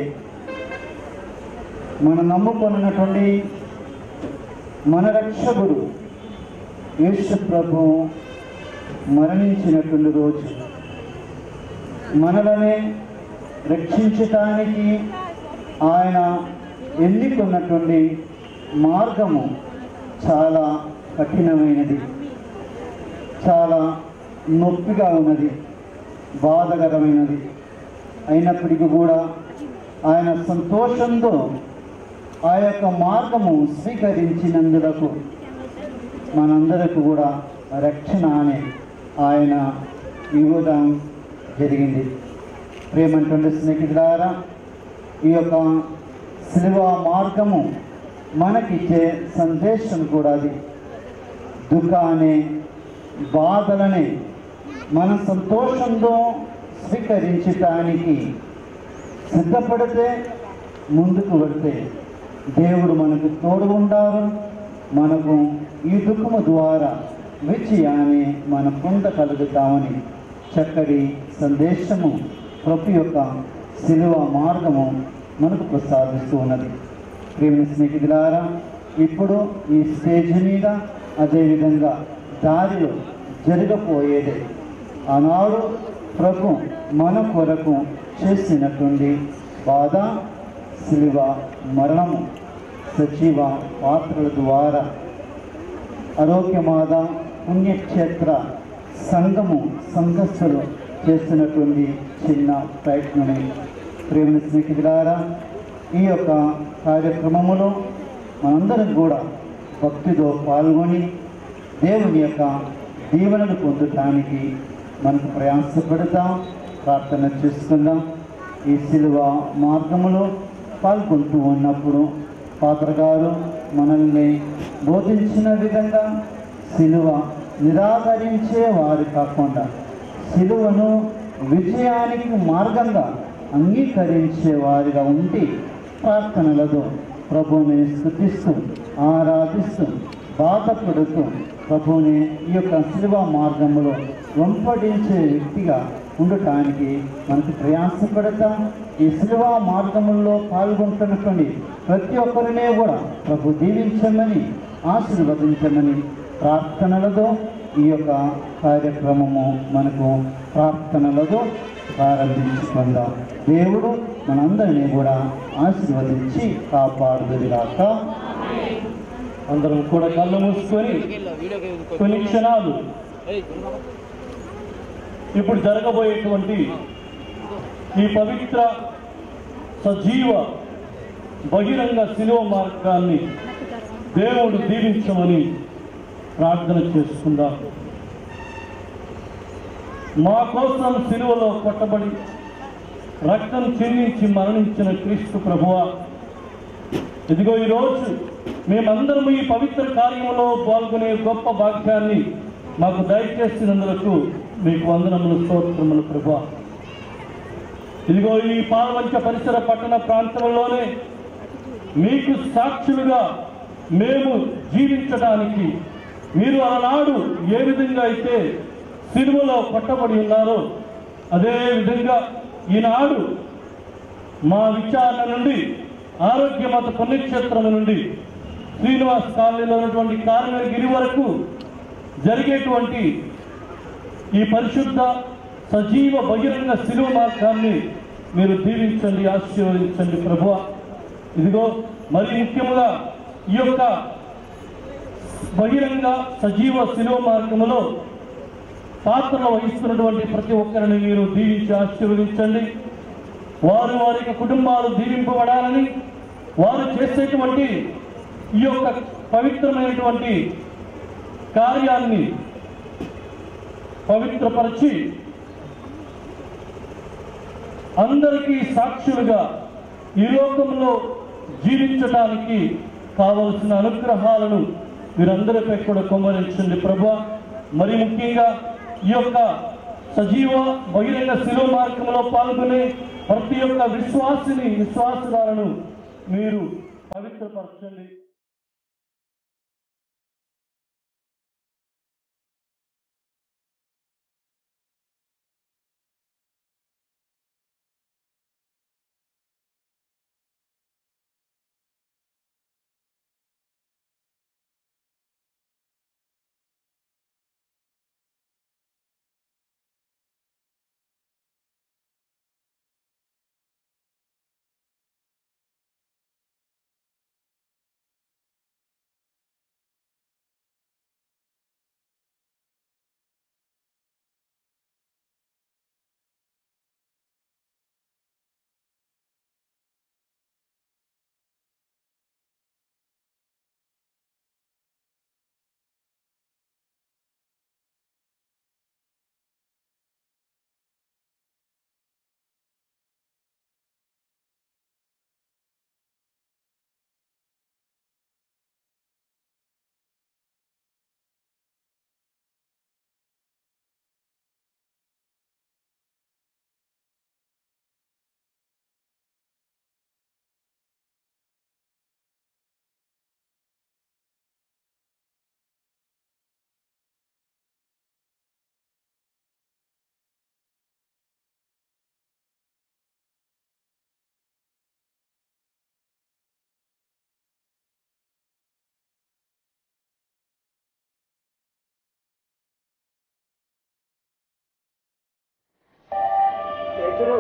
మనం నమ్ముకున్నటువంటి మన రక్షకుడు యేసు ప్రభు మరణించినటువంటి రోజు. మనలనే రక్షించటానికి ఆయన ఎన్నుకున్నటువంటి మార్గము చాలా కఠినమైనది, చాలా నొప్పిగా ఉన్నది, బాధకరమైనది. అయినప్పటికీ కూడా ఆయన సంతోషంతో ఆ యొక్క మార్గము స్వీకరించినందులకు మనందరికి కూడా రక్షణ అనే ఆయన ఇవ్వడం జరిగింది. ప్రేమంటుండే స్నేహితులారా, ఈ యొక్క శిలువ మార్గము మనకిచ్చే సందేశం కూడా అది. దుఃఖ అనే బాధలని మన సంతోషంతో స్వీకరించటానికి సిద్ధపడితే, ముందుకు వెళ్తే దేవుడు మనకు తోడు ఉంటారు. మనకు ఈ దుఃఖము ద్వారా విజయాన్ని మనం పొందగలుగుతామని చక్కటి సందేశము ప్రభు యొక్క శిలువ మార్గము మనకు ప్రసాదిస్తూ ఉన్నది. ప్రేమ స్నేహితులారా, ఇప్పుడు ఈ స్టేజ్ మీద అదేవిధంగా దారిలో జరగబోయేదే ఆనాడు ప్రభు మన కొరకు చేసినటువంటి బాధ, శిలువ మరణము, సజీవ పాత్రల ద్వారా ఆరోగ్యమాద పుణ్యక్షేత్ర సంఘము సంఘస్థులు చేస్తున్నటువంటి చిన్న ప్రయత్నమే. ప్రేమ స్నేహితులారా, ఈ యొక్క కార్యక్రమములో మనందరం కూడా భక్తితో పాల్గొని దేవుని యొక్క దీవెనలు పొందటానికి మనకు ప్రయాసపడతాం, ప్రార్థన చేసుకుందాం. ఈ శిలువ మార్గములో పాల్గొంటూ ఉన్నప్పుడు పాత్ర గారు మనల్ని బోధించిన విధంగా శిలువ నిరాకరించే వారు కాకుండా శిలువను విజయానికి మార్గంగా అంగీకరించే వారిగా ఉండి ప్రార్థనలతో ప్రభువుని స్తుతిస్తూ ఆరాధిస్తూ బాధపడుతూ ప్రభువుని ఈ యొక్క శిలువ మార్గంలో వెంపడించే వ్యక్తిగా ఉండటానికి మనకు ప్రయాసపడతాం. ఈ శిలువ మార్గముల్లో పాల్గొంటున్నటువంటి ప్రతి ఒక్కరినే కూడా ప్రభు దీవించమని ఆశీర్వదించమని ప్రార్థనలతో ఈ యొక్క కార్యక్రమము మనకు ప్రార్థనలతో ప్రారంభించుకుందాం. దేవుడు మనందరినీ కూడా ఆశీర్వదించి కాపాడుదుగాక. అందరం కూడా కళ్ళు మూసుకొని కొన్ని క్షణాలు ఇప్పుడు జరగబోయేటువంటి ఈ పవిత్ర సజీవ బహిరంగ శిలువ మార్గాన్ని దేవుడు దీవించమని ప్రార్థన చేసుకుందాం. మా కోసం శిలువలో కొట్టబడి రక్తం చెందించి మరణించిన క్రీస్తు ప్రభువా, ఇదిగో ఈరోజు మేమందరం ఈ పవిత్ర కార్యంలో పాల్గొనే గొప్ప భాగ్యాన్ని మాకు దయచేసినందుకు మీకు వందనములు, స్తోత్రములు ప్రభువా. ఇదిగో ఈ పాల్వంచ పరిసర పట్టణ ప్రాంతంలోనే మీకు సాక్షులుగా మేము జీవించడానికి మీరు ఆనాడు ఏ విధంగా అయితే సిలువలో కొట్టబడి ఉన్నారో అదే విధంగా ఈనాడు మా విచారణ నుండి ఆరోగ్య మత పుణ్యక్షేత్రం నుండి శ్రీనివాస్ కాలనీలో ఉన్నటువంటి కార్మికగిరి వరకు జరిగేటువంటి ఈ పరిశుద్ధ సజీవ బహిరంగ శిలువ మార్గాన్ని మీరు దీవించండి, ఆశీర్వదించండి ప్రభువా. ఇదిగో మరి ముఖ్యముగా ఈ యొక్క బహిరంగ సజీవ శిలువ మార్గములో పాత్రలు వహిస్తున్నటువంటి ప్రతి ఒక్కరిని మీరు దీవించి ఆశీర్వదించండి. వారు వారి యొక్క కుటుంబాలు దీవింపబడాలని, వారు చేసేటువంటి ఈ యొక్క పవిత్రమైనటువంటి కార్యాన్ని పవిత్రపరిచి అందరికీ సాక్షులుగా ఈ లోకంలో జీవించడానికి కావలసిన అనుగ్రహాలను వీరందరిపై కూడా కుమ్మరించండి ప్రభువా. మరి ముఖ్యంగా ఈ యొక్క సజీవ బహిరంగ శిలువ మార్గంలో పాల్గొనే ప్రతి ఒక్క విశ్వాసిని విశ్వాసురాలను మీరు పవిత్రపరచండి. పేతురు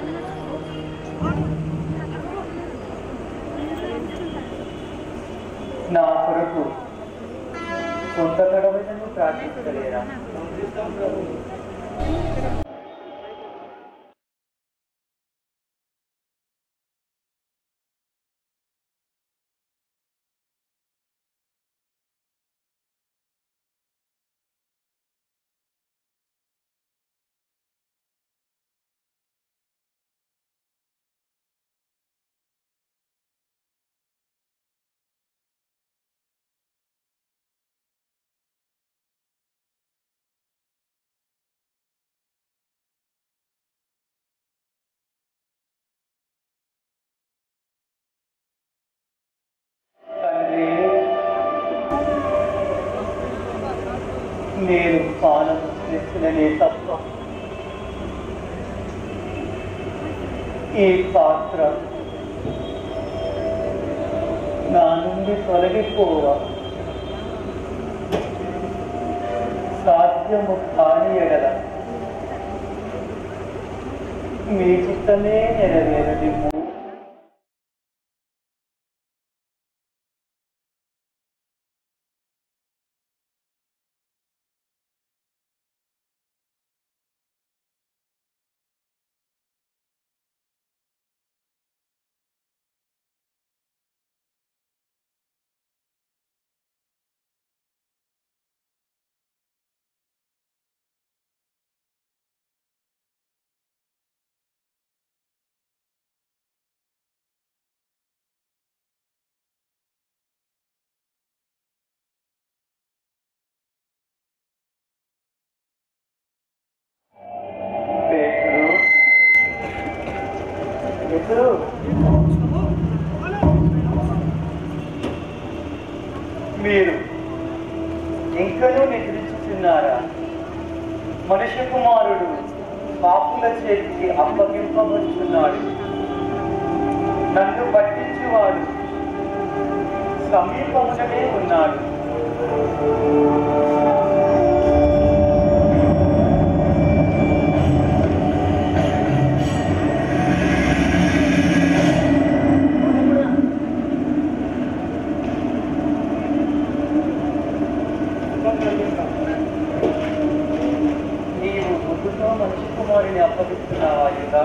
నా కొరకు కొంత గడవలను ప్రార్థించలేరా? నేను పాలన చేసిననే తప్ప ఈ పాత్ర నా నుండి తొలగిపోవా సాధ్యము కాని ఎడల మీ చిత్తమే నెరవేరదిము. మీరు ఇంకనూ నిద్రించుతున్నారా? మనుష్య కుమారుడు పాపుల చేతికి అప్పగింపబడుతున్నాడు. నన్ను పట్టించువాడు సమీపముననే ఉన్నాడు. నీవు బుద్ధుతో మనిషి కుమారుని అప్పగిస్తున్నావా యుధ?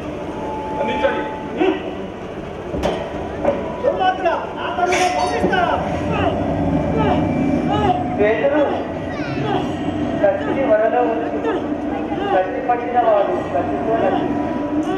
పేదలు కత్తిని వరలో ఉంచు. కత్తి పట్టిన వాడు కత్తితో నచ్చింది.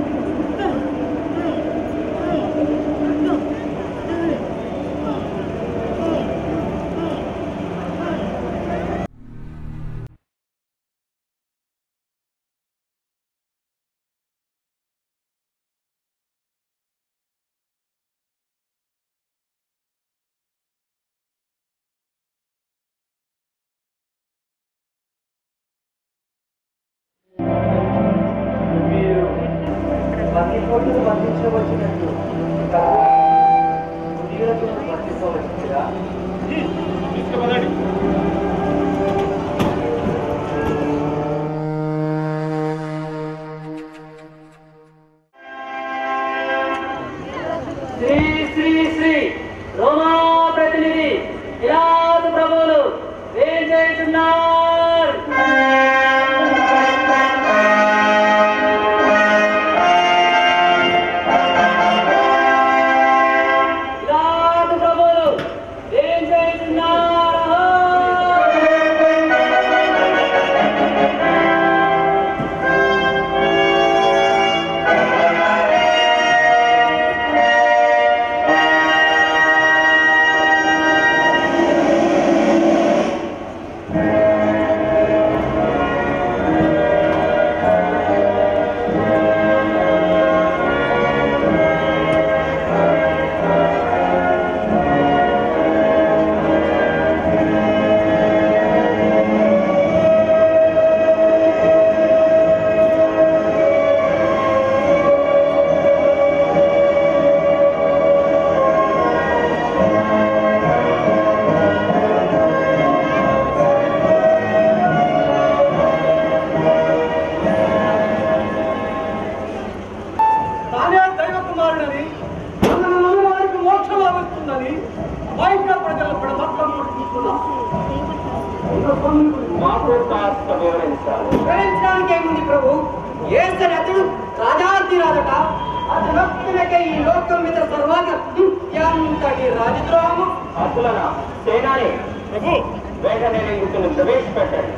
కోటును బంధించవచ్చినట్టు ఉదయులకు బంధించవచ్చుగా? శ్రీ శ్రీ శ్రీ రోమా ప్రతినిధి ఇలాదు ప్రభువులు ఏం చేస్తున్నారు? మాకు కాస్త వివరించాలి. వివరించడానికి ఏముంది ప్రభు? ఏసరి అతడు రాజాది రాజట. అతనొక్కడికే ఈ లోకం మీద సర్వాధికారం. ఎంతటి రాజద్రోహము! అసలనా సేనాని ప్రభు వెంటనే ఇంటిని ప్రవేశపెట్టండి.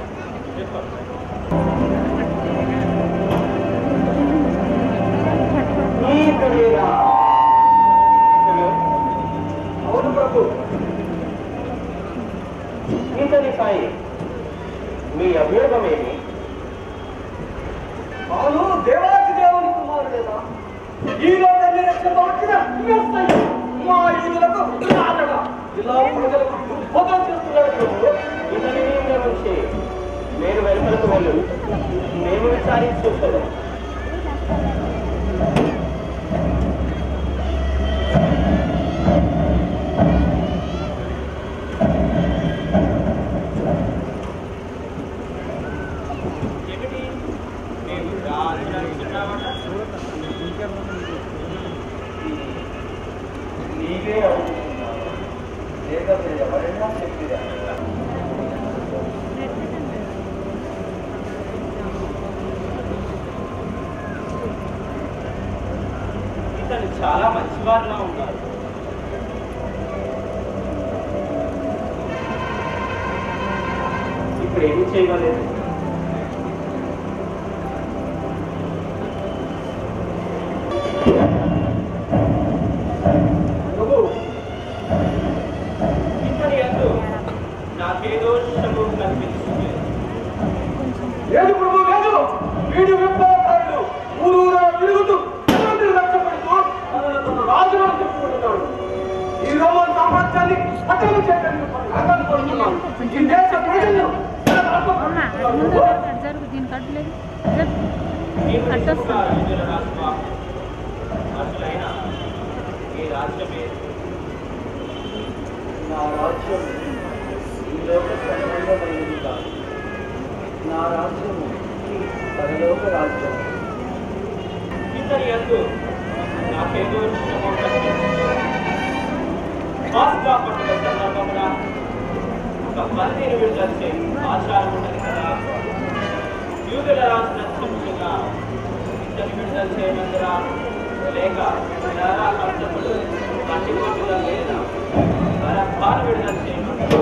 అవును ప్రభు, ఇతని సాయి మీ అభ్యోగమేమి? అవును, దేవాది దేవుని కుమారుడేనా? ఈ లోకాన్ని రక్షించవచ్చిన మా యూదులకు రాజట. ఇలా ప్రజలకు దుర్బోధన చేస్తున్నాడు ప్రభు. ఇతని మీద నుంచి నేను వెనుకలకు వెళ్ళు, మేము విచారించి చూస్తాను. నీవే అవుతున్నావు లేకపోతే ఎవరైనా చెప్పిరా? ఇతను చాలా మంచివారిలా ఉన్నారు. ఇప్పుడు ఏమి చేయలేదు. ఇతని యందు నాకేదో శ్రమ కనిపిస్తుంది. లేదు ప్రభు, లేదు. వీడు విప్లవకారుడు. ఊరూరా తిరుగుతూ ప్రజలను రక్షపెడుతూ తనను రాజులను చెప్పుకుంటున్నాడు. ఈ రోమన్ సామ్రాజ్యాన్ని పట్టణ చేయడానికి ఆగాలు పడుతున్నాడు. ఈ దేశ ప్రజలను అసలైన ఈ రాజ్యమే నా రాజ్యం ఈ లోక సంబంధమైనది కాదు. నా రాజ్యము ఈ పరలోక రాజ్యం. ఇతని యందు నాకేదో శ్రమ కనిపిస్తుంది. పాస్కా పండుగ సందర్భమున ఒక బందీని విడుదల చేసి ఆచారం ఉన్నది కదా. యూదుల రాజు నచ్చముగా ఇతని విడుదల చేయమందిరా లేక నారాకర్తములు కంటి కొట్టుగా లేదా భాను విడుదల చేయమంటారు.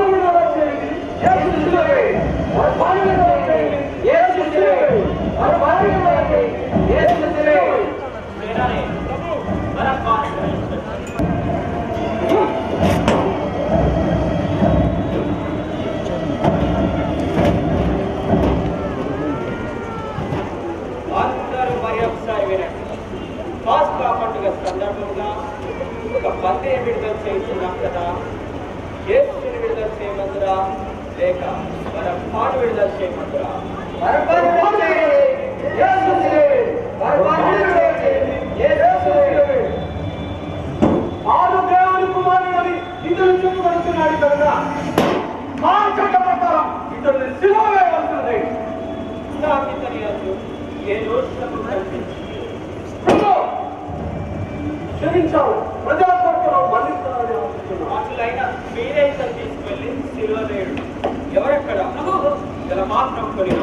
అందరూ మరి ఒకసారి వినండి. పాస్కా పండుగ సందర్భంగా ఒక బందీని విడుదల చేస్తున్నాం కదా. యేసుని విడుదల చేయమందురా లేక మన పాలు విడుదల చేయమందురా? ఆరు దేవుని కుమారుడని ఇతను చెప్పుకొస్తున్నాడు కనుక మా చట్ట ప్రకారం ఇతరుని సిలువ వేయవలసినది. నాకు ఇతని యందు ఏ దోషము కనిపించింది? క్షమించావు, ప్రజాపక్షలో మన్నిస్తానని ఆశిస్తున్నాను. అసలైన మీరే ఇతను తీసుకెళ్ళి సిలువ వేయడు. ఎవరెక్కడ ఇలా మాత్రం కొనినా?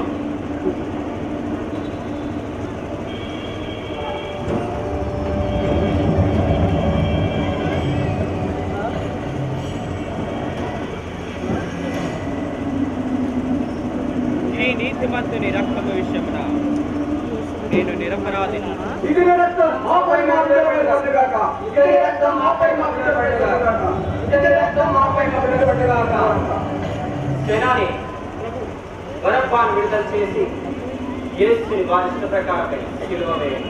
ఈ నీతిమంతుని రక్తము విషయమున నేను నిరపరాధిని. ఇది రక్తం మాపై మాట్లాడబడగాక, ఇది రక్తం మాపై మాట్లాడబడగాక, ఇది రక్తం మాపై మాట్లాడబడగాక. సేనాని బరబ్బాను విడుదల చేసి యేసుని వారి ఇష్ట ప్రకారమై సిలువ వేయండి.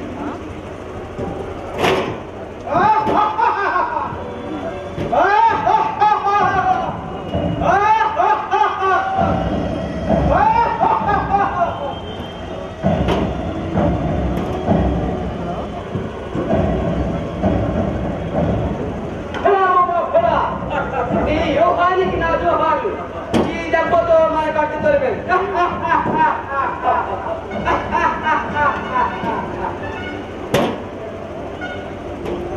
నీ యోహానికి నా జోహాలు. ఈ దెబ్బతో మన కట్టు తొలిపోయింది.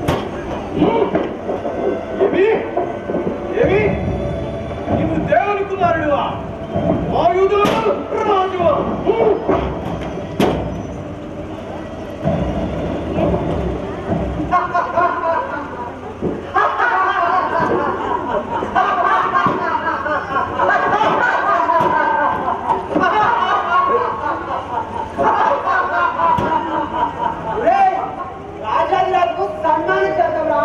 ఏమి ఏమి నీవు దేవుని రాజకుమారుడువా ఆయుధులకు రాజువా రాజాకు సన్మానం చేద్దాంరా.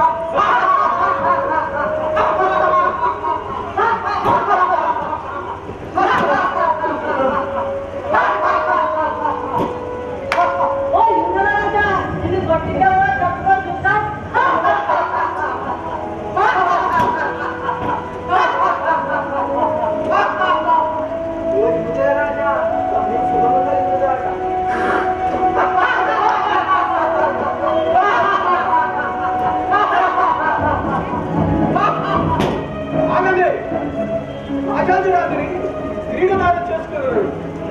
రాజాదిరాజుని క్రీడదానం చేసుకున్నాడు.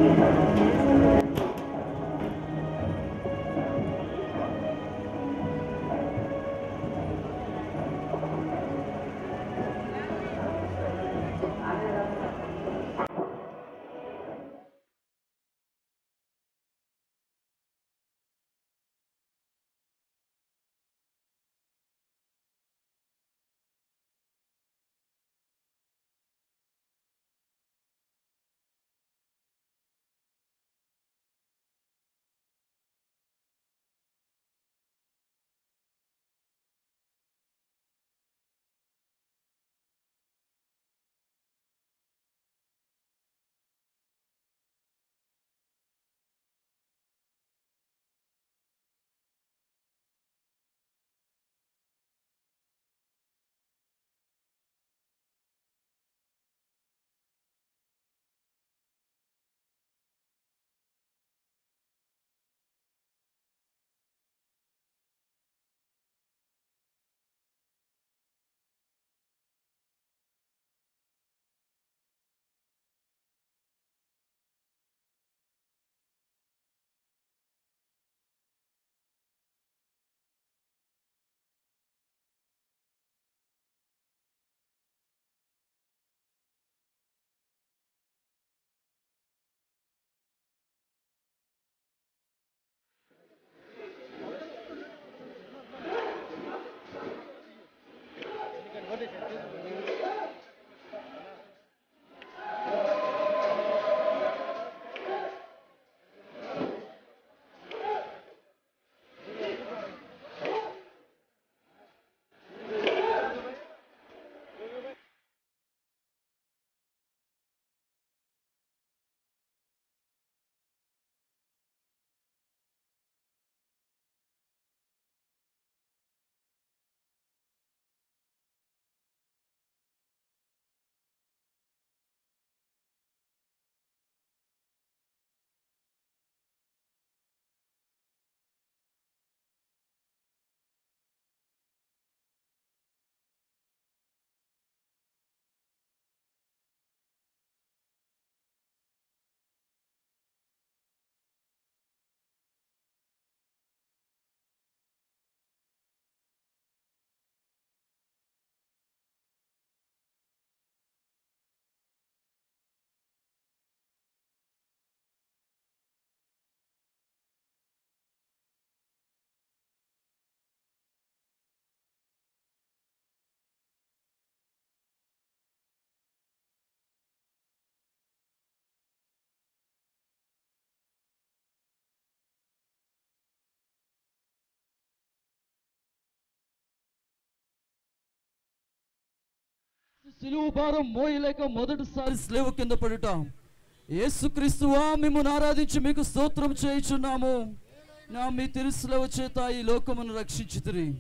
సిలువ భారం మోయలేక మొదటిసారి స్లేవ కింద పడుట. యేసుక్రీస్తువా మిమ్మల్ని ఆరాధించి మీకు స్తోత్రం చేయుచున్నాము. నా మీ తిరుస్లేవ చేత ఈ లోకమును రక్షించుతిరి.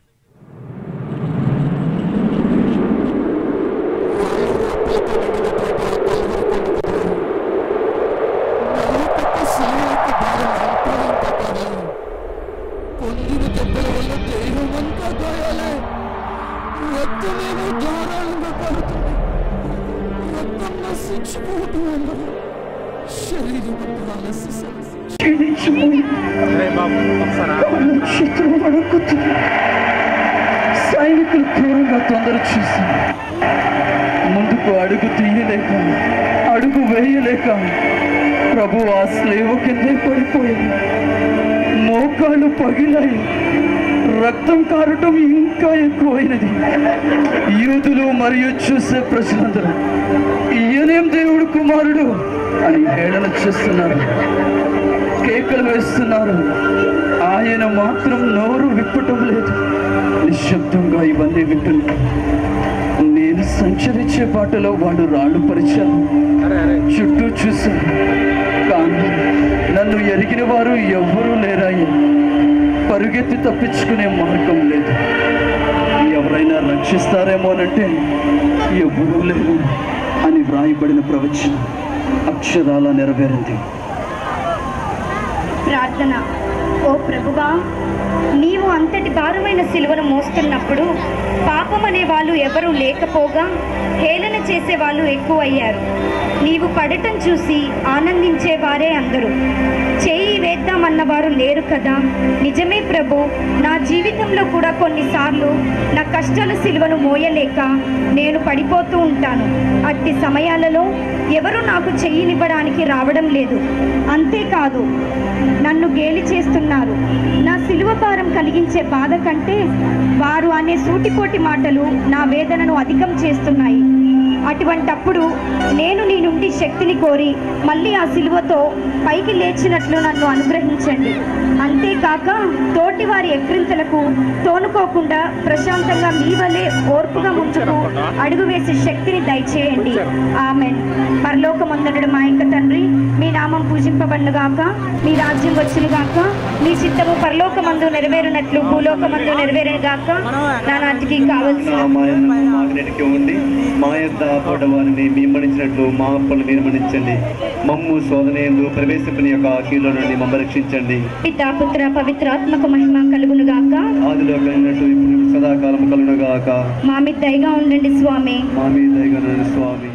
పొందిన దెబ్బల వల్ల దేహం అంతా గాయాలే, రక్తమేమో ధారాళంగా కారుతుంది. రక్తం నశించిపోవటం వల్ల శరీరం అలసి శత్రువు వణుకుతుంది. సైనికులు క్రూరంగా తొందర చూసి ముందుకు అడుగు తీయలేక లేక ప్రభు ఆ స్లేవ కిందే పడిపోయింది. మోకాళ్ళు పగిలాయి, రక్తం కారటం ఇంకా ఎక్కువైనది. యూదులు మరియు చూసే ప్రజలందరూ ఈయనేం దేవుడు కుమారుడు అని హేళన చేస్తున్నారు, కేకలు వేస్తున్నారు. ఆయన మాత్రం నోరు విప్పటం లేదు. నిశ్శబ్దంగా ఇవన్నీ వింటున్నాడు. నేను సంచరించే బాటలో వాడు రాళ్ళు పరిచాను, చుట్టూ చూశాను, కానీ నన్ను ఎరిగిన వారు ఎవ్వరూ లేరాయి. పరుగెత్తి తప్పించుకునే మార్గం లేదు. ఎవరైనా రక్షిస్తారేమోనంటే ఎవ్వరూ లేరు అని వ్రాయబడిన ప్రవచనం అక్షరాల నెరవేరింది. ప్రార్థన. ఓ ప్రభువా, నీవు అంతటి భారమైన సిలువను మోస్తున్నప్పుడు పాపం అనే వాళ్ళు ఎవరూ లేకపోగా హేళన చేసే వాళ్ళు ఎక్కువయ్యారు. నీవు పడటం చూసి ఆనందించేవారే అందరూ. చేయి వేద్దామన్నవారు లేరు కదా. నిజమే ప్రభు, నా జీవితంలో కూడా కొన్నిసార్లు నా కష్టాల సిలువను మోయలేక నేను పడిపోతూ ఉంటాను. అట్టి సమయాలలో ఎవరు నాకు చెయ్యినివ్వడానికి రావడం లేదు. అంతేకాదు, నన్ను గేలి చేస్తున్నారు. నా సిలువ భారం కలిగించే బాధ కంటే వారు అనే సూటిపోటి మాటలు నా వేదనను అధికం చేస్తున్నాయి. అటువంటప్పుడు నేను నీ నుండి శక్తిని కోరి మళ్ళీ ఆ సిలువతో పైకి లేచినట్లు నన్ను అనుగ్రహించండి. అంతేకాక తోటి వారి ఎక్రింతలకు తోనుకోకుండా ప్రశాంతంగా మీ వలె ఓర్పుగా ముందుకు అడుగు వేసే శక్తిని దయచేయండి. ఆమెన్. పరలోకమందునుడు మా యొక్క తండ్రి, మీ నామం పూజింపబడునుగాక, మీ రాజ్యం వచ్చునుగాక, మీ చిత్తము పరలోకమందు నెరవేరునట్లు భూలోకమందు నెరవేరునుగాక. నా నాటికి కావలసిన ఉండి మా యొక్క వారిని మిమ్మడించినట్లు మా అప్పులు మీరు మన్నించండి. మమ్ము శోధన యందు ప్రవేశించిన యొక్క కీలో నుండి మమ్మ రక్షించండి. పితా పుత్ర పవిత్రాత్మక మహిమ కలుగునుగాక. ఆదిలో కలిగినట్టు ఇప్పుడు సదాకాలం కలుగునుగాక. మా మీద దయగా ఉండండి స్వామి. మా మీద దయగా ఉండండి స్వామి.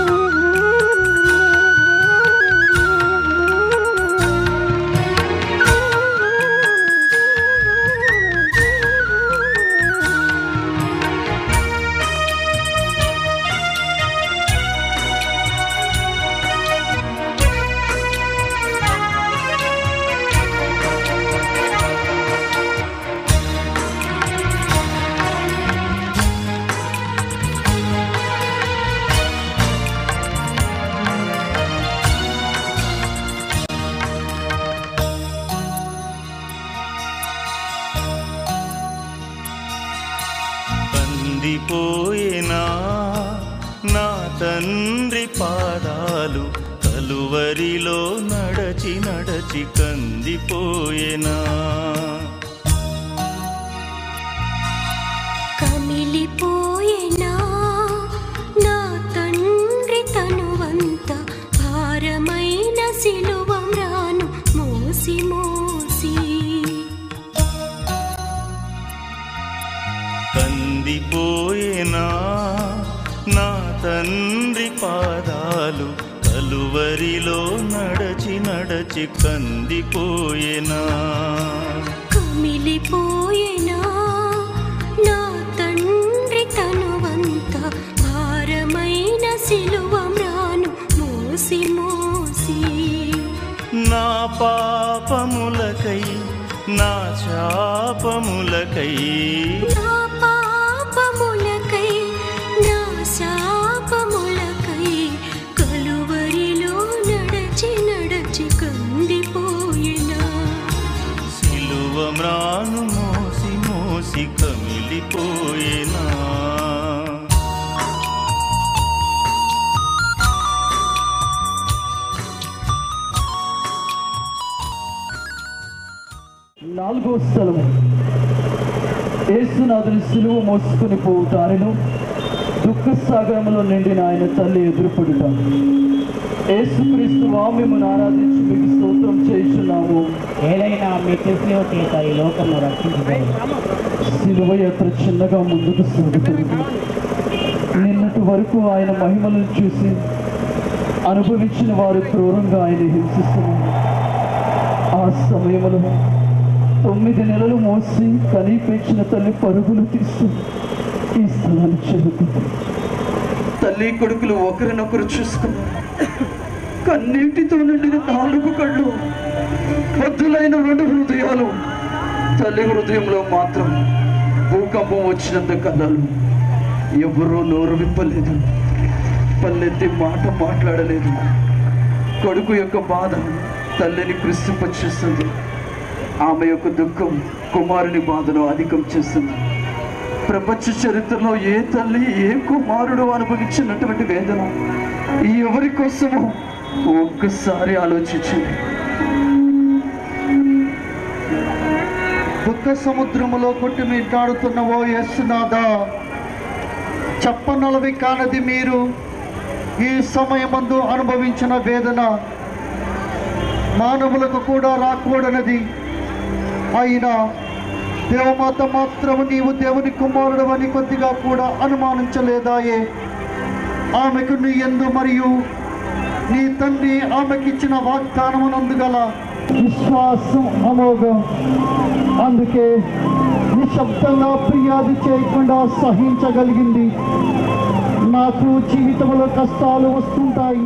పోయినా నా తండ్రి పాదాలు కలువరిలో నడచి నడచి కందిపోయినా. కమిలిపోయినా నా తండ్రి తనువంత భారమైన సిలువ మ్రాను మోసి మోసి. కందిపోయినా నా తండ్రి పాదాలు కలువరిలో నడచి నడచి కందిపోయినా. కమిలిపోయినా నా తండ్రి తనువంత భారమైన సిలువ మ్రాను మోసి మోసి. నా పాపములకై నా శాపములకై నా పాపములకై నా శాపములకై కలువరిలో నడచి నడచి కందిపోయినా. సిలువ మ్రాను మోసి మోసి కమిలిపోయినా. నాలుగో స్థలము యేసునాథుని సిలువ మోసుకుని పోవుతారును దుఃఖ సాగరములో నిండిన ఆయన తల్లి ఎదురుపడుట. యేసుక్రీస్తు వామ్యమును ఆరాధించి మీకు స్తోత్రం చేయుచున్నాము. ఏదైనా మీ చేసే చేత ఈ లోకము రక్షించబడింది. సిలువ యాత్ర చిన్నగా ముందుకు సాగుతుంది. నిన్నటి వరకు ఆయన మహిమలను చూసి అనుభవించిన వారు క్రూరంగా ఆయన హింసిస్తున్నారు. ఆ సమయంలో తొమ్మిది నెలలు మోసి కనీ పెంచిన తల్లి పరుగులు తీస్తూ ఈ స్థలాన్ని చేరుకుంది. తల్లి కొడుకులు ఒకరినొకరు చూసుకున్నారు. కన్నీటితో నిండిన నాలుగు కళ్ళు, బద్దులైన రెండు హృదయాలు, తల్లి హృదయంలో మాత్రం భూకంపం వచ్చినంత కథలు. ఎవరూ నోరు విప్పలేదు, పల్లెత్తి మాట మాట్లాడలేదు. కొడుకు యొక్క బాధ తల్లిని కృషింపచేస్తుంది. ఆమె యొక్క దుఃఖం కుమారుని బాధను అధికం చేస్తుంది. ప్రపంచ చరిత్రలో ఏ తల్లి ఏ కుమారుడు అనుభవించినటువంటి వేదన ఈ ఎవరి కోసమో ఒక్కసారి ఆలోచించండి. దుఃఖ సముద్రములో కొట్టి మీటాడుతున్న ఓ యేసునాథా, చెప్పనలవి కానది మీరు ఈ సమయమందు అనుభవించిన వేదన మానవులకు కూడా రాకూడనది. అయినా దేవమాత మాత్రము నీవు దేవుని కుమారుడు అని కొద్దిగా కూడా అనుమానించలేదాయే? ఆమెకు నీ యందు మరియు నీ తండ్రి ఆమెకిచ్చిన వాగ్దానమునందుగల విశ్వాసం అమోఘం. అందుకే నిశ్శబ్దంగా ఫిర్యాదు చేయకుండా సహించగలిగింది. నాకు జీవితంలో కష్టాలు వస్తుంటాయి,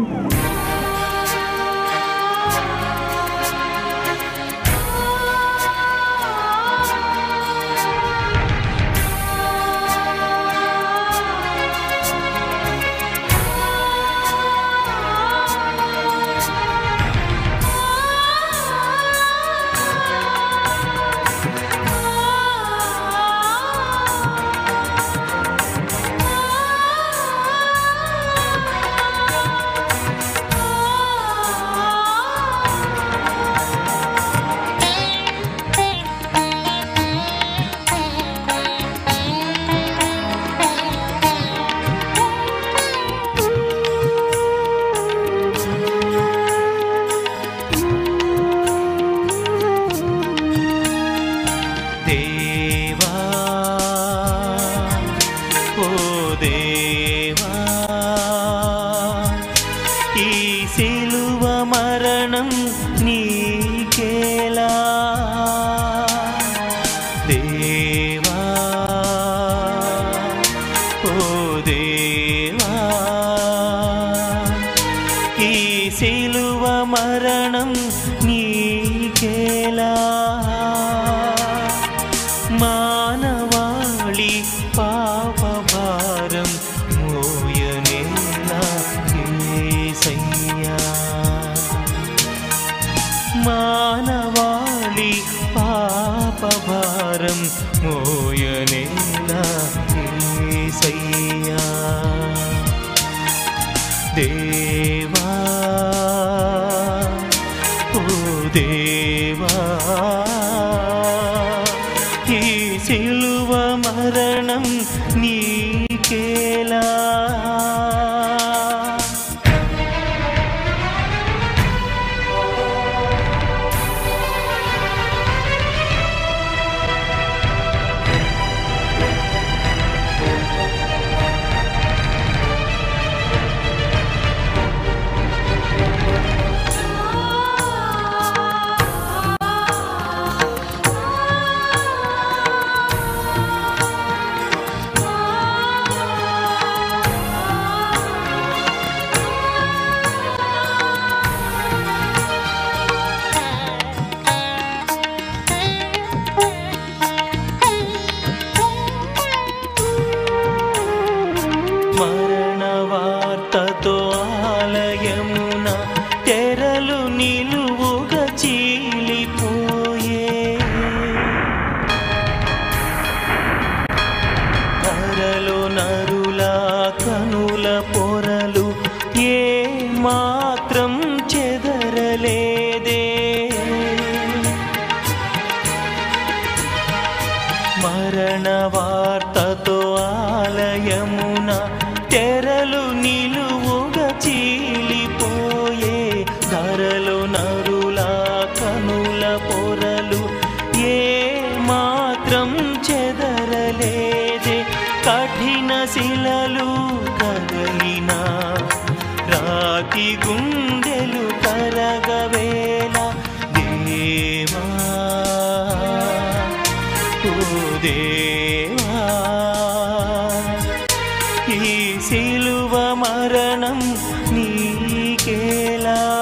ఈ సిలువ మరణం నీకేలా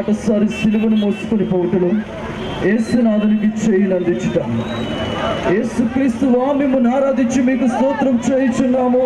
ఒకసారి సిలువను మోసుకొని పోవటం యేసునాథునికి చేయిని అందించుట. యేసుక్రీస్తు మిమ్మల్ని ఆరాధించి మీకు స్తోత్రం చేయుచున్నాము.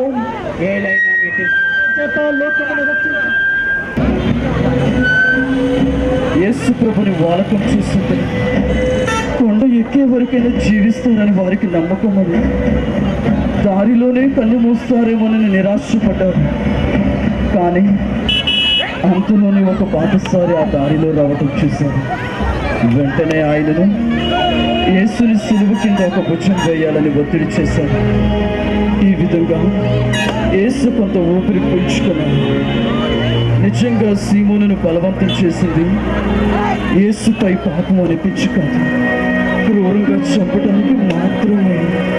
యేసు ప్రభుని వాలకం చేస్తుంటే కొండ ఎక్కే వరకైనా జీవిస్తారని వారికి నమ్మకం ఉంది. దారిలోనే కళ్ళు మూస్తారేమోనని నిరాశపడ్డారు. కానీ అంతలోనే ఒక పాతసారి ఆ దారిలో రావటం చూశారు. వెంటనే ఆయనను యేసుని సిలువ కింద ఒక భుజం వేయాలని ఒత్తిడి చేశారు. ఈ విధంగా యేసు కొంత ఊపిరి పీల్చుకున్నారు. నిజంగా సీమోనును బలవంతం చేసింది యేసుపై పాపం అనిపించి కాదు, క్రూరంగా చంపడానికి మాత్రమే.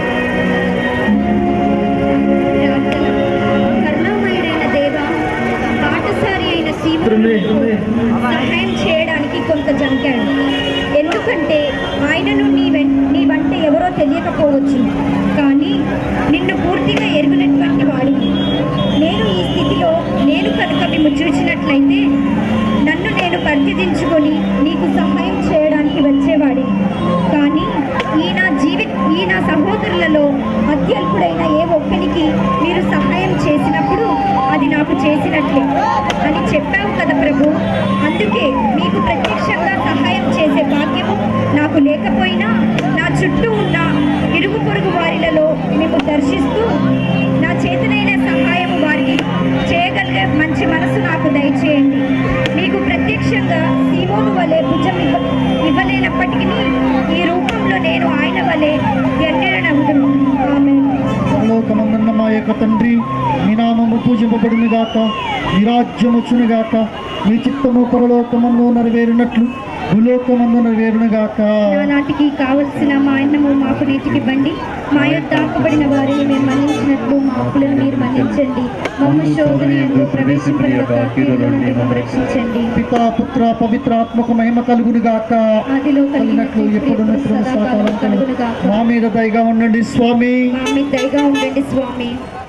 సహాయం చేయడానికి కొంత జంకాడు. ఎందుకంటే ఆయనను నీ నీ వంట ఎవరో తెలియకపోవచ్చు, కానీ నిన్ను పూర్తిగా ఎరుగునటువంటి వాడు. నేను ఈ స్థితిలో నేను కనుక మేము చూసినట్లయితే నన్ను నేను పరిధించుకొని నీకు సహాయం చేయడానికి వచ్చేవాడి. కానీ ఈ నా జీవి ఈ నా సహోదరులలో అత్యల్పుడైన ఏ ఒక్కరికి మీరు సహాయం చేసినప్పుడు అది నాకు చేసినట్లే అని చెప్పావు కదా ప్రభు. అందుకే మీకు ప్రత్యక్షంగా సహాయం చేసే భాగ్యము నాకు లేకపోయినా నా చుట్టూ ఉన్న ఇరుగు పొరుగు వారిలలో మేము దర్శిస్తూ నా చేతనైన సహాయము వారికి చేయగలిగే మంచి మనసు నాకు దయచేయండి. మీకు ప్రత్యక్షంగా సీమోను వలె భుజం ఇవ్వ ఇవ్వలేనప్పటికీ ఈ రూపంలో నేను ఆయన వలె ఎన్నెరనవుదును. ఆమేన్. పరలోకమందున్న మా యొక్క తండ్రి, మీ నామము పూజింపబడును గాక, మీ రాజ్యము వచ్చును గాక, మీ చిత్తము పరలోకమందు నెరవేరినట్లు భూలోకమందు నెరవేరును గాక. నాటికి కావలసిన మా అన్నము మాకు నీటికి ఇవ్వండి. మా యొక్క ఆపబడిన వారిని మేము మన్నించినట్లు మా అప్పులను మీరు మన్నించండి. మమ్మ శోధనయందు ప్రవేశింపనివ్వక కీడుల నుండి మమ్మల్ని రక్షించండి. పితా పుత్ర పవిత్రాత్మకు మహిమ కలుగును గాక. ఆదిలో కలిగినట్లు ఎప్పుడును సదాకాలం కలుగును గాక. మా మీద దయగా ఉండండి స్వామి. మా మీద దయగా ఉండండి స్వామి.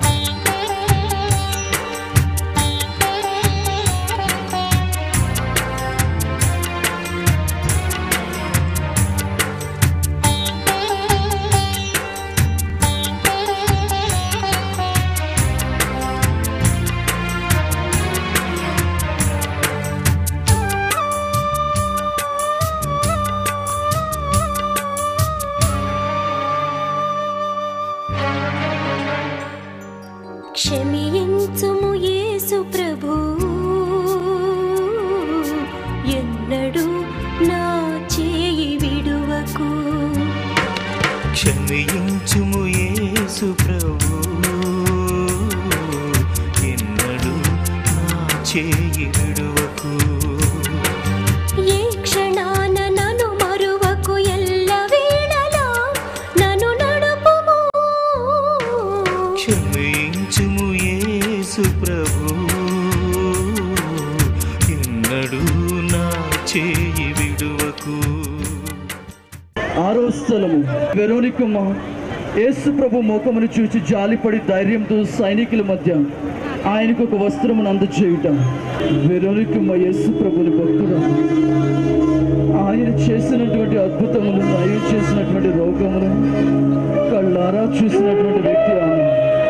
క్షమించుము యేసు ప్రభు, ఎన్నడూ నా చేయి విడువకు. క్షమించుము యేసు ప్రభు, ఎన్నడూ నా చేయి విడువకు. ఏ క్షణాన నన్ను మరువకు, ఎల్ల వేళలా నన్ను నడుపుము. క్షమించుము యేసు ప్రభు, ఎన్నడూ నా చేయి విడువకు. ఆరో స్థలము వెరోనికమ్మ యేసు ప్రభు మోకమును చూసి జాలిపడి ధైర్యంతో సైనికుల మధ్య ఆయనకు ఒక వస్త్రమును అందజేయుట. వెరోనికమ్మ యేసు ప్రభుని భక్తుడు. ఆయన చేసినటువంటి అద్భుతములు, నయం చేసినటువంటి రోగములు కళ్ళారా చూసినటువంటి వ్యక్తి ఆమె.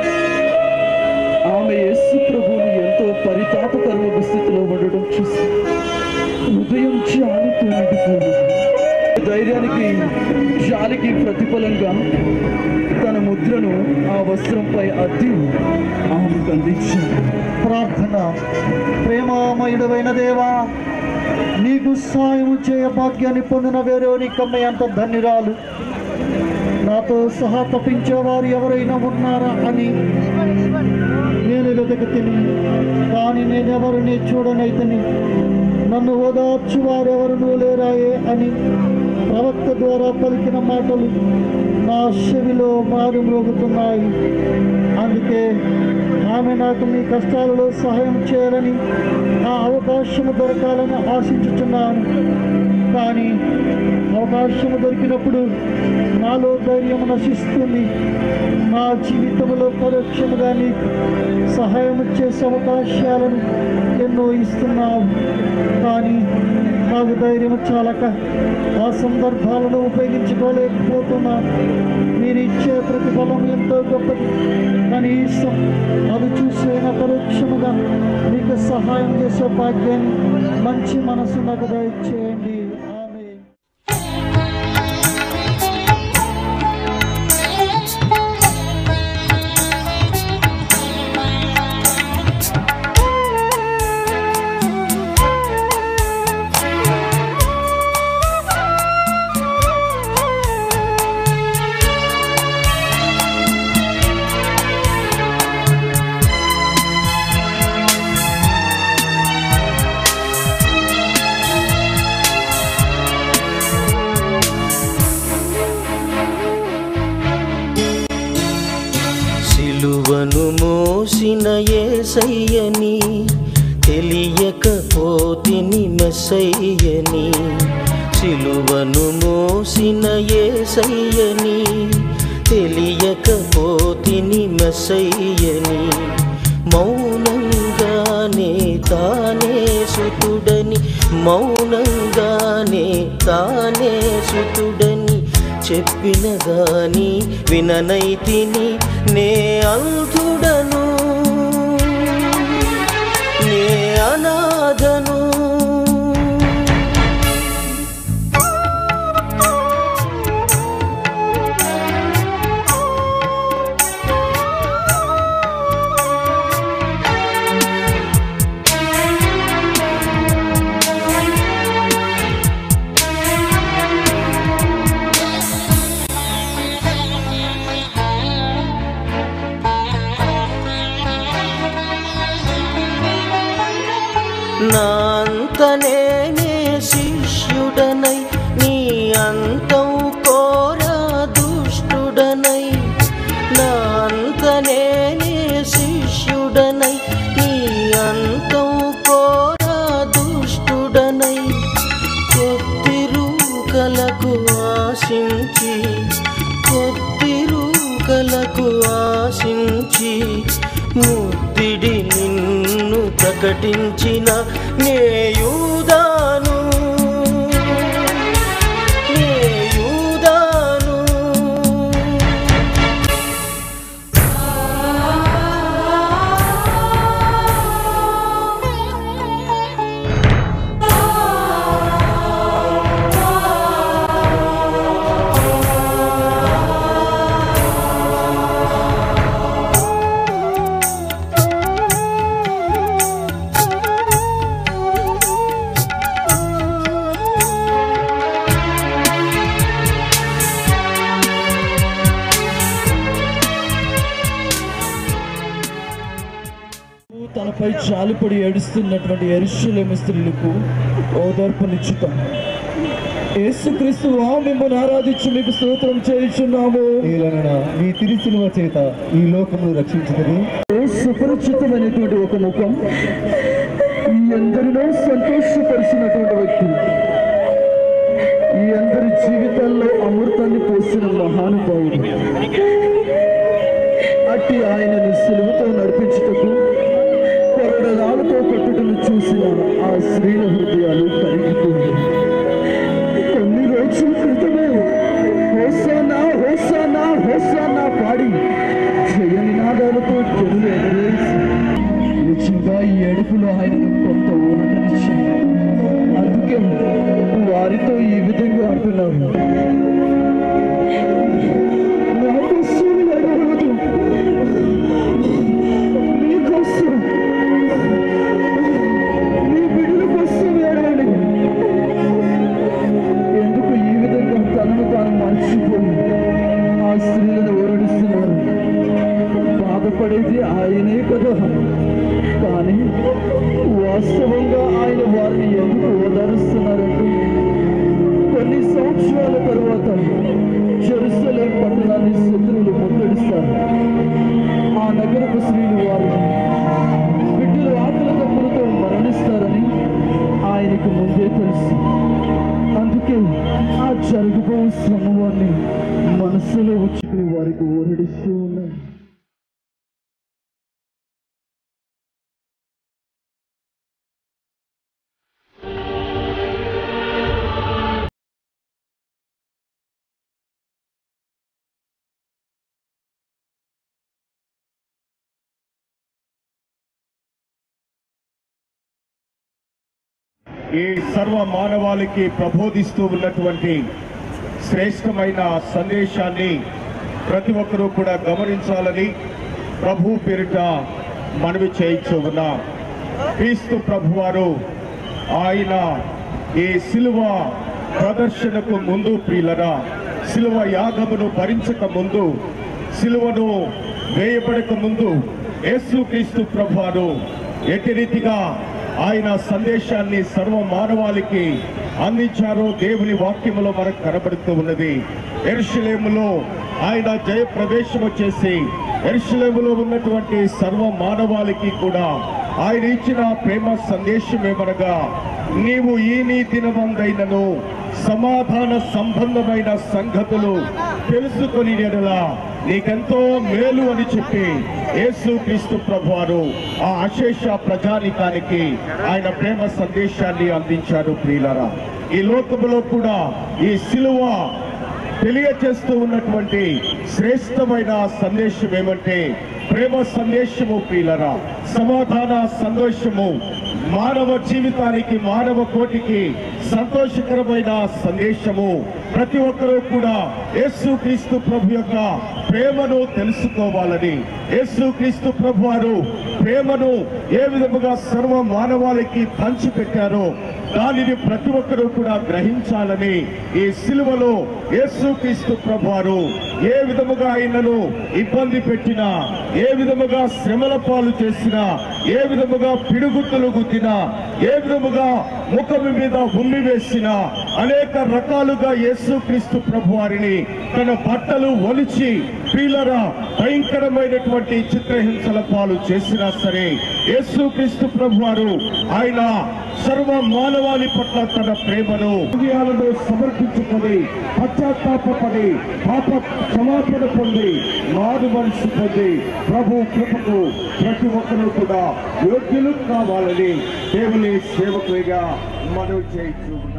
ఆమె యేసు ప్రభువుని ఎంతో పరితాపకరమైన స్థితిలో ఉండడం చూసి హృదయం జాలితో నిండిపోయింది. ధైర్యానికి జాలికి ప్రతిఫలంగా తన ముద్రను ఆ వస్త్రంపై అద్ది ఆమెకు అందించాడు. ప్రార్థన. ప్రేమామయుడైన దేవా, నీకు సాయం చేయ భాగ్యాన్ని పొందిన వెరోనికమ్మ ఎంత ధన్యురాలు. నాతో సహా తప్పించేవారు ఎవరైనా ఉన్నారా అని నేను వెతకతిని, కానీ నేనెవరిని చూడనైతని. నన్ను ఓదార్చు వారెవరు లేరాయే అని ప్రవక్త ద్వారా పలికిన మాటలు నా చెవిలో మారు మ్రోగుతున్నాయి. అందుకే ఆమె నాకు మీ కష్టాలలో సహాయం చేయాలని, ఆ అవకాశము దొరకాలని ఆశించుచున్నాను. కానీ అవకాశము దొరికినప్పుడు నాలో ధైర్యం నశిస్తుంది. నా జీవితంలో పరోక్షముగా నీకు సహాయం చేసే అవకాశాలను ఎన్నో ఇస్తున్నావు. కానీ నాకు ధైర్యం చాలక ఆ సందర్భాలను ఉపయోగించుకోలేకపోతున్నా. మీరు ఇచ్చే ప్రతిఫలం ఎంతో గొప్పది. కనీసం అది చూసైనా పరోక్షముగా మీకు సహాయం చేసే భాగ్యాన్ని, మంచి మనసు నాకు దయచేయండి. సిలువను మోసిన యేసయ్యని తెలియకపోతిని మెస్సయ్యని. సిలువను మోసిన యేసయ్యని తెలియకపోతిని మెస్సయ్యని. మౌనంగానే తానే సుతుడని, మౌనంగానే తానే సుతుడని చెప్పిన గాని విననైతిని. నే అంతుడను, నే అనాథను. నా అంత నేనే శిష్యుడనై, నీ అంతం కోరా దుష్టుడనై. నా అంత నేనే శిష్యుడనై, నీ అంతం కోరా దుష్టుడనై. కొద్ది రూకలకు ఆశించి, కొద్ది రూకలకు ఆశించి ముద్దిడి నిన్ను ప్రకటించిన నే యూదాను, నే యూదాను. తనపై జాలిపడి ఏడుస్తున్నటువంటి యెరూషలేము స్త్రీలకు ఓదార్పునిచ్చుట. యేసుక్రీస్తు మిమ్మల్ని ఆరాధించి మీకు స్తోత్రం చేయుచున్నాము. మీ తిరుసిలువ చేత ఈ లోకమును రక్షించుటకు సుపరిచితమైనటువంటి ఒక ముఖం, ఈ అందరిలో సంతోషపరిచినటువంటి వ్యక్తి, ఈ అందరి జీవితాల్లో అమృతాన్ని పోసిన మహానుభావుడు. అట్టి ఆయనను సిలువతో నడిపించుటకు కొరడాలతో కొట్టుటను చూసిన ఆ స్త్రీల హృదయాలు కరిగిపోయి, కొన్ని రోజుల క్రితమే హోసానా హోసానా హోసానా పాడి జయ నినాదాలతో జనులు ఎగరేసి నిజంగా ఈ ఏడుపులో ఆయనను కొంత ఊరటనిచ్చింది. అందుకే వారితో ఈ విధంగా అంటున్నారు, నీకోసం, నీ బిడ్డల కోసం ఏడవండి. ఎందుకు ఈ విధంగా తనను తాను మర్చిపోయి ఆ స్త్రీలను ఓరడిస్తున్నారు? బాధపడేది ఆయనే కదా. కానీ వాస్తవంగా ఆయన వారిని ఎందుకు ఓదారుస్తున్నారంటే, కొన్ని సంవత్సరాల తరువాత జెరూసలేం పట్టణాన్ని శత్రువులు ముట్టడిస్తారు. ఆ నగరపు స్త్రీలు వారిని బిడ్డలు ఆకలి దప్పులతో మరణిస్తారని ఆయనకు ముందే తెలుసు. అందుకే ఆ జరగబో సమూహాన్ని మనసులో ఉంచుకుని వారికి ఓరడిస్తారు. కనిపిస్తూ ఉన్నాయి. ఈ సర్వ మానవాళికి ప్రబోధిస్తూ ఉన్నటువంటి శ్రేష్టమైన సందేశాన్ని ప్రతి ఒక్కరూ కూడా గమనించాలని ప్రభు పేరిట మనవి చేయించు ఉన్నాం. క్రీస్తు ప్రభువారు ఆయన ఈ సిలువ ప్రదర్శనకు ముందు ప్రియులరా, సిలువ యాగమును భరించక ముందు, సిలువను వేయబడక ముందు యేసు క్రీస్తు ప్రభువారు ఎట్టి రీతిగా ఆయన సందేశాన్ని సర్వ మానవాళికి అందించారో దేవుని వాక్యములో మనకు కనబడుతూ ఉన్నది. యెరూషలేములో ఆయన జయ ప్రవేశము చేసి యెరూషలేములో ఉన్నటువంటి సర్వ మానవాళికి కూడా ఆయన ఇచ్చిన ప్రేమ సందేశం ఏమనగా, నీవు ఈ నీ దినమందైనను సమాధాన సంబంధమైన సంగతులు తెలుసుకొని ఎడలా నీకెంతో మేలు అని చెప్పి యేసు క్రీస్తు ప్రభువారు ఆ అశేష ప్రజానికానికి ఆయన ప్రేమ సందేశాన్ని అందించారు. ప్రియులారా, ఈ లోకములో కూడా ఈ సిలువ తెలియచేస్తూ ఉన్నటువంటి శ్రేష్టమైన సందేశం ఏమంటే ప్రేమ సందేశము. ప్రియులారా, సమాధాన సంతోషము, మానవ జీవితానికి మానవ కోటికి సంతోషకరమైన సందేశము. ప్రతి ఒక్కరూ కూడా యేసు క్రీస్తు ప్రభు యొక్క ప్రేమను తెలుసుకోవాలని, యేసు క్రీస్తు ప్రభు వారు ప్రేమను ఏ విధముగా సర్వ మానవాళికి పంచిపెట్టారో దానిని ప్రతి ఒక్కరూ కూడా గ్రహించాలని ఈ సిలువలో యేసు క్రీస్తు ప్రభు వారు ఏ విధముగా ఆయనను ఇబ్బంది పెట్టినా, ఏ విధముగా శ్రమల పాలు చేసినా, ఏ విధముగా పిడుగుతులు గుద్దినా, ఏ విధముగా ముఖము మీద ఉమ్మి వేసినా, అనేక రకాలుగా యేసు క్రీస్తు ప్రభు వారిని తన బట్టలు ఒలిచి ప్రియులరా భయంకరమైనటువంటి చిత్రహింసల పాలు చేసినా సరే యేసు క్రీస్తు ప్రభు వారు ఆయన సర్వ మానవాళి పట్ల తన ప్రేమను హృదయాలను సమర్పించుకొని పశ్చాత్తాపడి పాప క్షమాపణ పొంది మారు మనసు పొంది ప్రభు కృపకు ప్రతి ఒక్కరూ కూడా యోగ్యులు కావాలని దేవుని సేవకులుగా మనవి చేయించుకున్నాం.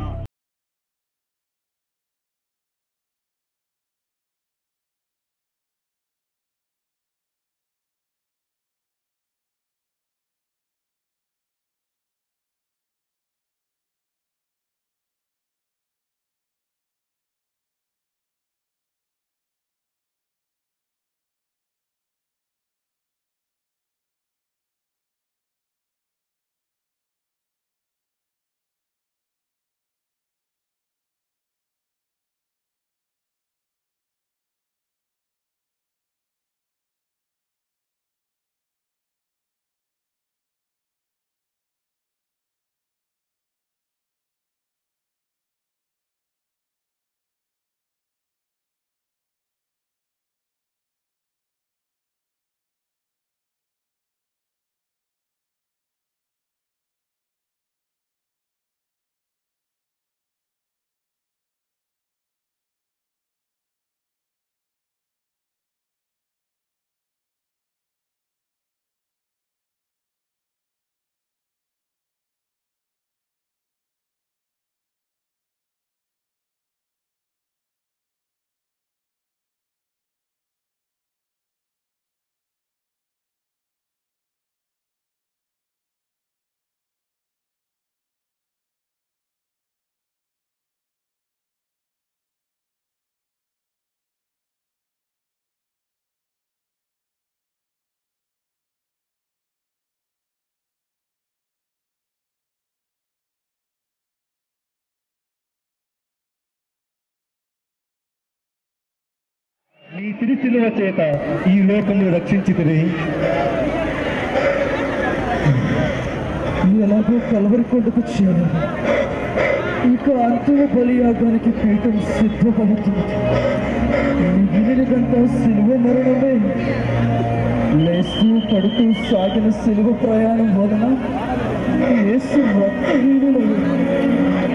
నీ తిరుసిలువ చేత ఈ లోకమును రక్షించితివి. ఎలాగో కలవరి కొండకు చేరాను. ఇంకా అంతిమ బలియాగానికి పీఠం సిద్ధపడుతుంది. మిగిలినదంతా సిలువ మరణమే. లేస్తూ పడుతూ సాగిన సిలువ ప్రయాణం వలన యేసు రక్తహీనులు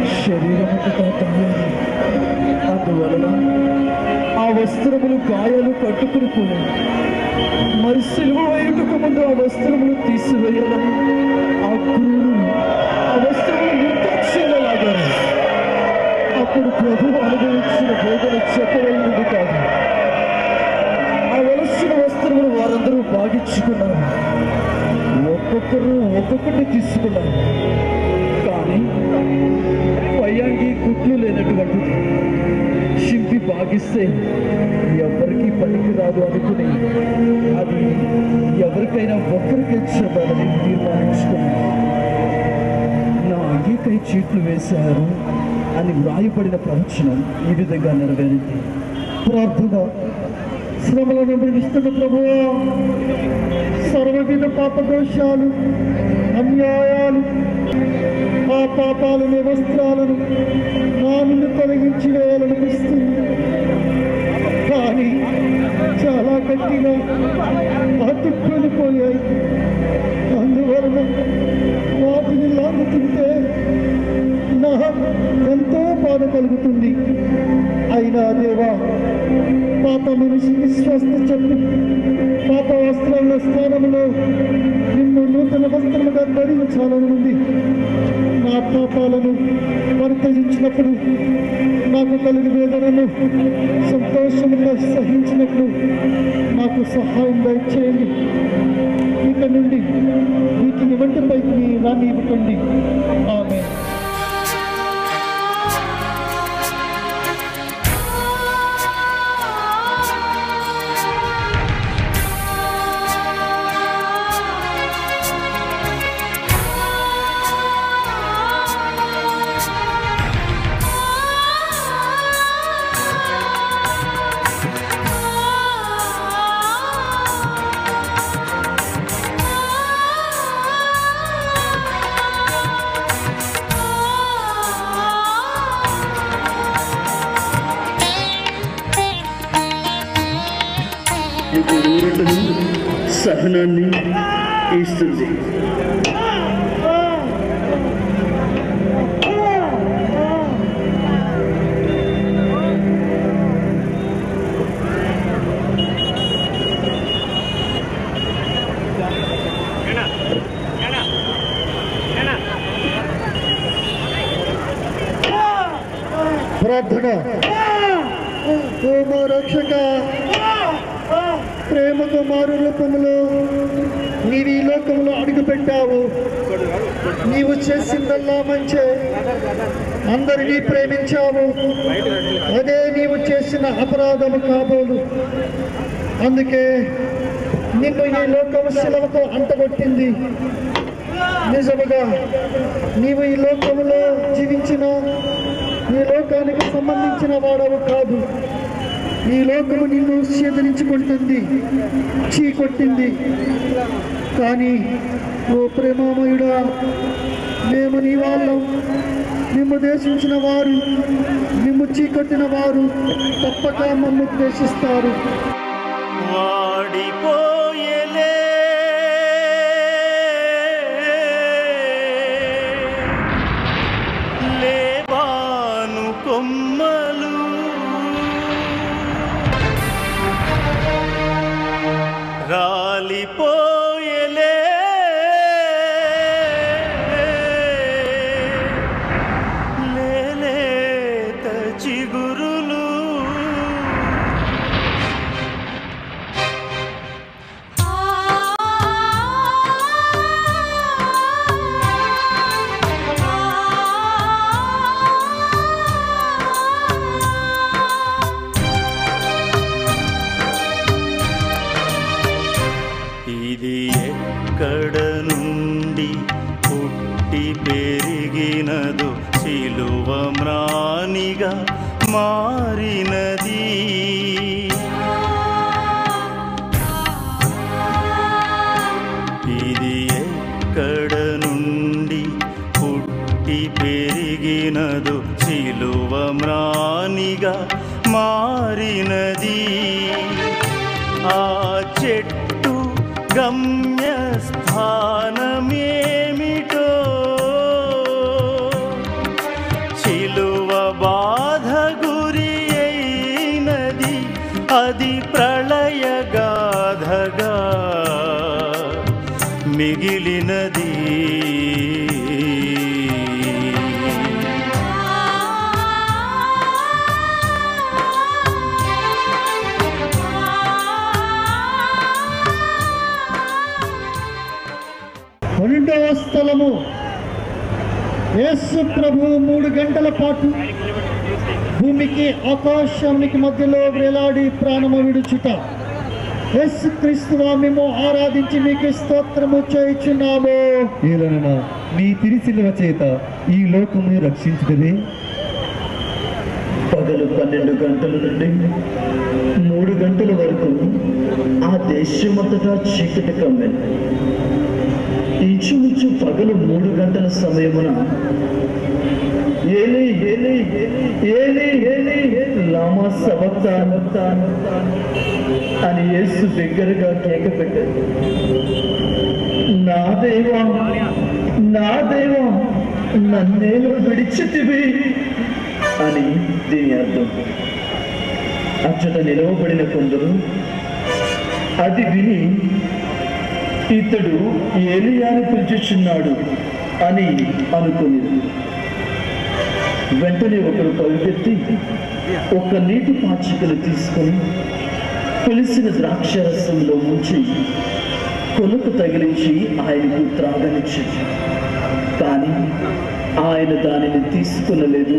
శరీరముగా తయారు. అందువలన ఆ వస్త్రములు గాయాలు కట్టుకుని పోయాయి. మరి సిలువ వేయుటకు ముందు ఆ వస్త్రములు తీసివేయాలని ఆ క్రూరులు ఆ వస్త్రములు నిర్దాక్ష్యంగా లాగారు. అప్పుడు ప్రభువు అనుభవించిన బోధన చెప్పవలనది కాదు. ఆ వలసిన వస్త్రములు వారందరూ భాగించుకున్నారు. ఒక్కొక్కరు ఒక్కొక్కటి తీసుకున్నారు. కానీ పయ్యాంగి కుట్లు లేనటువంటిది చింపి భాగిస్తే ఎవరికి పనికి రాదు అనుకుని అది ఎవరికైనా ఒక్కరికే చెప్పాలని తీర్మానించుకున్నారు. నా అంగీకై చీట్లు వేశారు అని వ్రాయబడిన ప్రవచనం ఈ విధంగా నెరవేరింది. ప్రార్థన. శ్రమలను విధిస్తున్న ప్రభువా, సర్వవిధ పాపదోషాలు, అన్యాయాలు, ఆ పాపాలను వస్త్రాలను నా నుండి తొలగించి వేయాలనిపిస్తుంది. కానీ చాలా గట్టిగా అతుక్కుని పోయాయి. అందువలన వాటిని లాగుతుంటే నా ఎంతో బాధ కలుగుతుంది. అయినా దేవా, పాప మనిషికి స్వస్థ చెప్పి పాప వస్త్రాల స్థానంలో నిన్ను నూతన వస్త్రముగా ధరించాలని ఉంది. నా పాపాలను పరిత్యజించినప్పుడు నాకు కలిగి వేదనను సంతోషంగా సహించినట్లు నాకు సహాయం దయచేయండి. ఇక నుండి వీటిని వంటిపైకి రాని ఇవ్వకండి. ఆమె సహనాన్ని ఇస్తుంది. ప్రార్థన. ఓ మా రక్షక, ప్రేమకు మారు రూపంలో నీవు ఈ లోకంలో అడుగుపెట్టావు. నీవు చేసిందల్లా మంచే. అందరినీ ప్రేమించావు. అదే నీవు చేసిన అపరాధము కాబోలు. అందుకే నిన్ను ఈ లోకము శిలవతో అంటగొట్టింది. నిజముగా నీవు ఈ లోకములో జీవించిన ఈ లోకానికి సంబంధించిన వాడవు కాదు. ఈ లోకము నిన్ను సేదరించుకుంటుంది, చీకొట్టింది. కానీ ఓ ప్రేమామయుడా, మేము నీ వాళ్ళం. నిన్ను ద్వేషించిన వారు, నిన్ను చీకొట్టిన వారు తప్పక మమ్ము ద్వేషిస్తారు. వాడిపోయేలే లేవాను కొమ్మలు, రాలిపోయేలే లేలేత చిగురులు. ఇది ఎక్కడ నుండి పుట్టి పెరిగినదో సిలువ మ్రానిగా మారినది. ఇది ఎక్కడ నుండి పుట్టి పెరిగినదో సిలువ మ్రానిగా మారినది. ఆ చెట్టు గమ్యస్థానమేమిటో కలహగా మిగిలినది. రెండవ స్థలము, యేసు ప్రభు మూడు గంటల పాటు భూమికి ఆకాశానికి మధ్యలో వేలాడి ప్రాణము విడుచుట. యేసు క్రీస్తువా మేము ఆరాధించి మీకు స్తోత్రము చేయుచున్నాము. ఏలనన నీ తిరిసిలువ చేత ఈ లోకమును రక్షించుటదే. పగలు పన్నెండు గంటల నుండి మూడు గంటల వరకు ఆ దేశమంతటా చీకటి కమ్మెను. ఇంచుమించు పగలు మూడు గంటల సమయమున ఏలీ ఏలీ ఏలీ ఏలీ లామా సబక్తాన్ అని యేసు దగ్గరగా కేక పెట్టాడు. నా దేవా నా దేవా నన్నేలో విడిచితివి అని దీని అర్థం. అచ్చట నిలవబడిన కొందరు అది విని ఇతడు ఏలియాను పిలుచుచున్నాడు అని అనుకుని వెంటనే ఒకరు పరుగెత్తి ఒక నీటి పాచికలు తీసుకొని పులిసిన ద్రాక్ష రసంలో ముంచి కొనుకు తగిలించి ఆయనకు త్రాగనిచ్చాడు. కానీ ఆయన దానిని తీసుకునలేదు.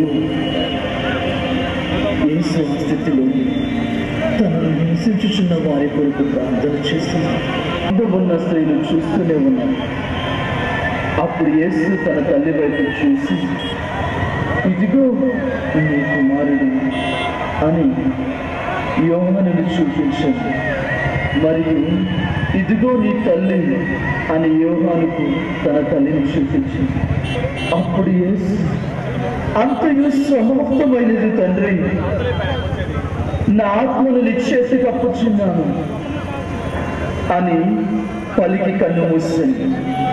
యేసు ఆ స్థితిలో తనను హింసించుచున్న వారి కొరకు ప్రార్థన చేస్తున్నారు. ఉన్న స్త్రీలు చూస్తూనే ఉన్నారు. అప్పుడు యేసు తన తల్లి వైపు చూసి, ఇదిగో నీ కుమారుడు అని యోహానుని చూపించాడు. మరియు ఇదిగో నీ తల్లి అని యోహానుకు తన తల్లిని చూపించింది. అప్పుడు యేసు, అంతయు సమాప్తమైనది తండ్రి, నా ఆత్మను నీ చేతికి అప్పుచున్నాను అని పలికి కన్ను మూసింది.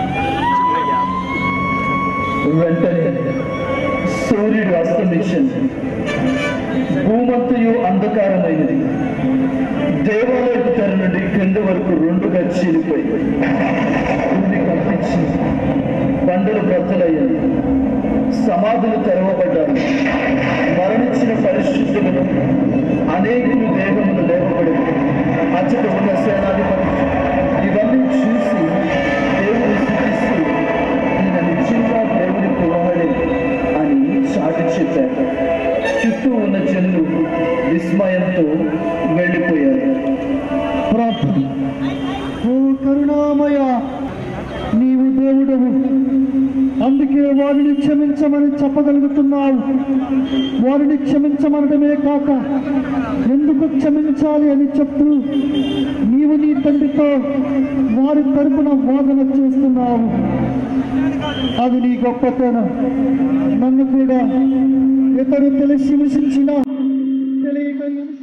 వెంటనే సూర్యుడు అస్తమించింది. భూమంతయు అంధకారమైనది. దేవాలయపు తెర నుండి కింద వరకు రెండుగా చీలిపోయి భూమి కంపించింది. బండలు బ్రద్దలయ్యాయి. సమాధులు తెరవబడ్డాయి. మరణించిన పరిశుద్ధులను అనేకులు దేహములు లేవబడి అచ్చట ఉన్న సేనాధిపతి ఇవన్నీ చూసి దేవుని స్తుతిస్తూ, ఈయన నిజంగా దేవుని కుమారుడే అని చాటి చెప్పారు. చుట్టూ ఉన్న జనులు విస్మయంతో వెళ్ళిపోయారు. ప్రార్థన. ఓ కరుణామయ, నీవు దేవుడవు, అందుకే వారిని క్షమించమని చెప్పగలుగుతున్నావు. వారిని క్షమించమనడమే కాక ఎందుకు క్షమించాలి అని చెప్తూ నీవు నీ తండ్రితో వారి తరపున వాదన చేస్తున్నావు. అది నీ గొప్పతనం. నన్ను కూడా ఇతరు తెలిసి హింసించిన తెలియక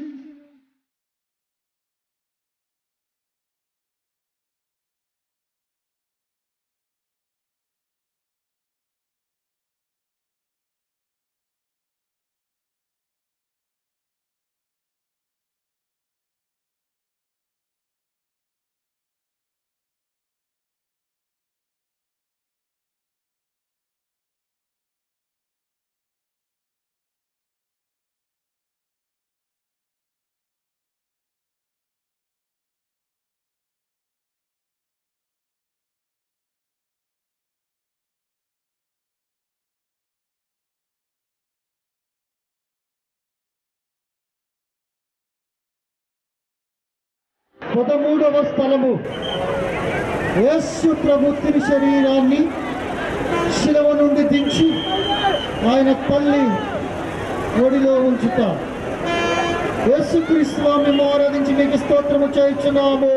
పదమూడవ స్థలము, యేసు ప్రభు తిరు శరీరాన్ని శిలువ నుండి దించి ఆయన తల్లి ఒడిలో ఉంచుట. యేసుక్రీస్తు మేము ఆరాధించి మీకు స్తోత్రము చేయుచున్నాము.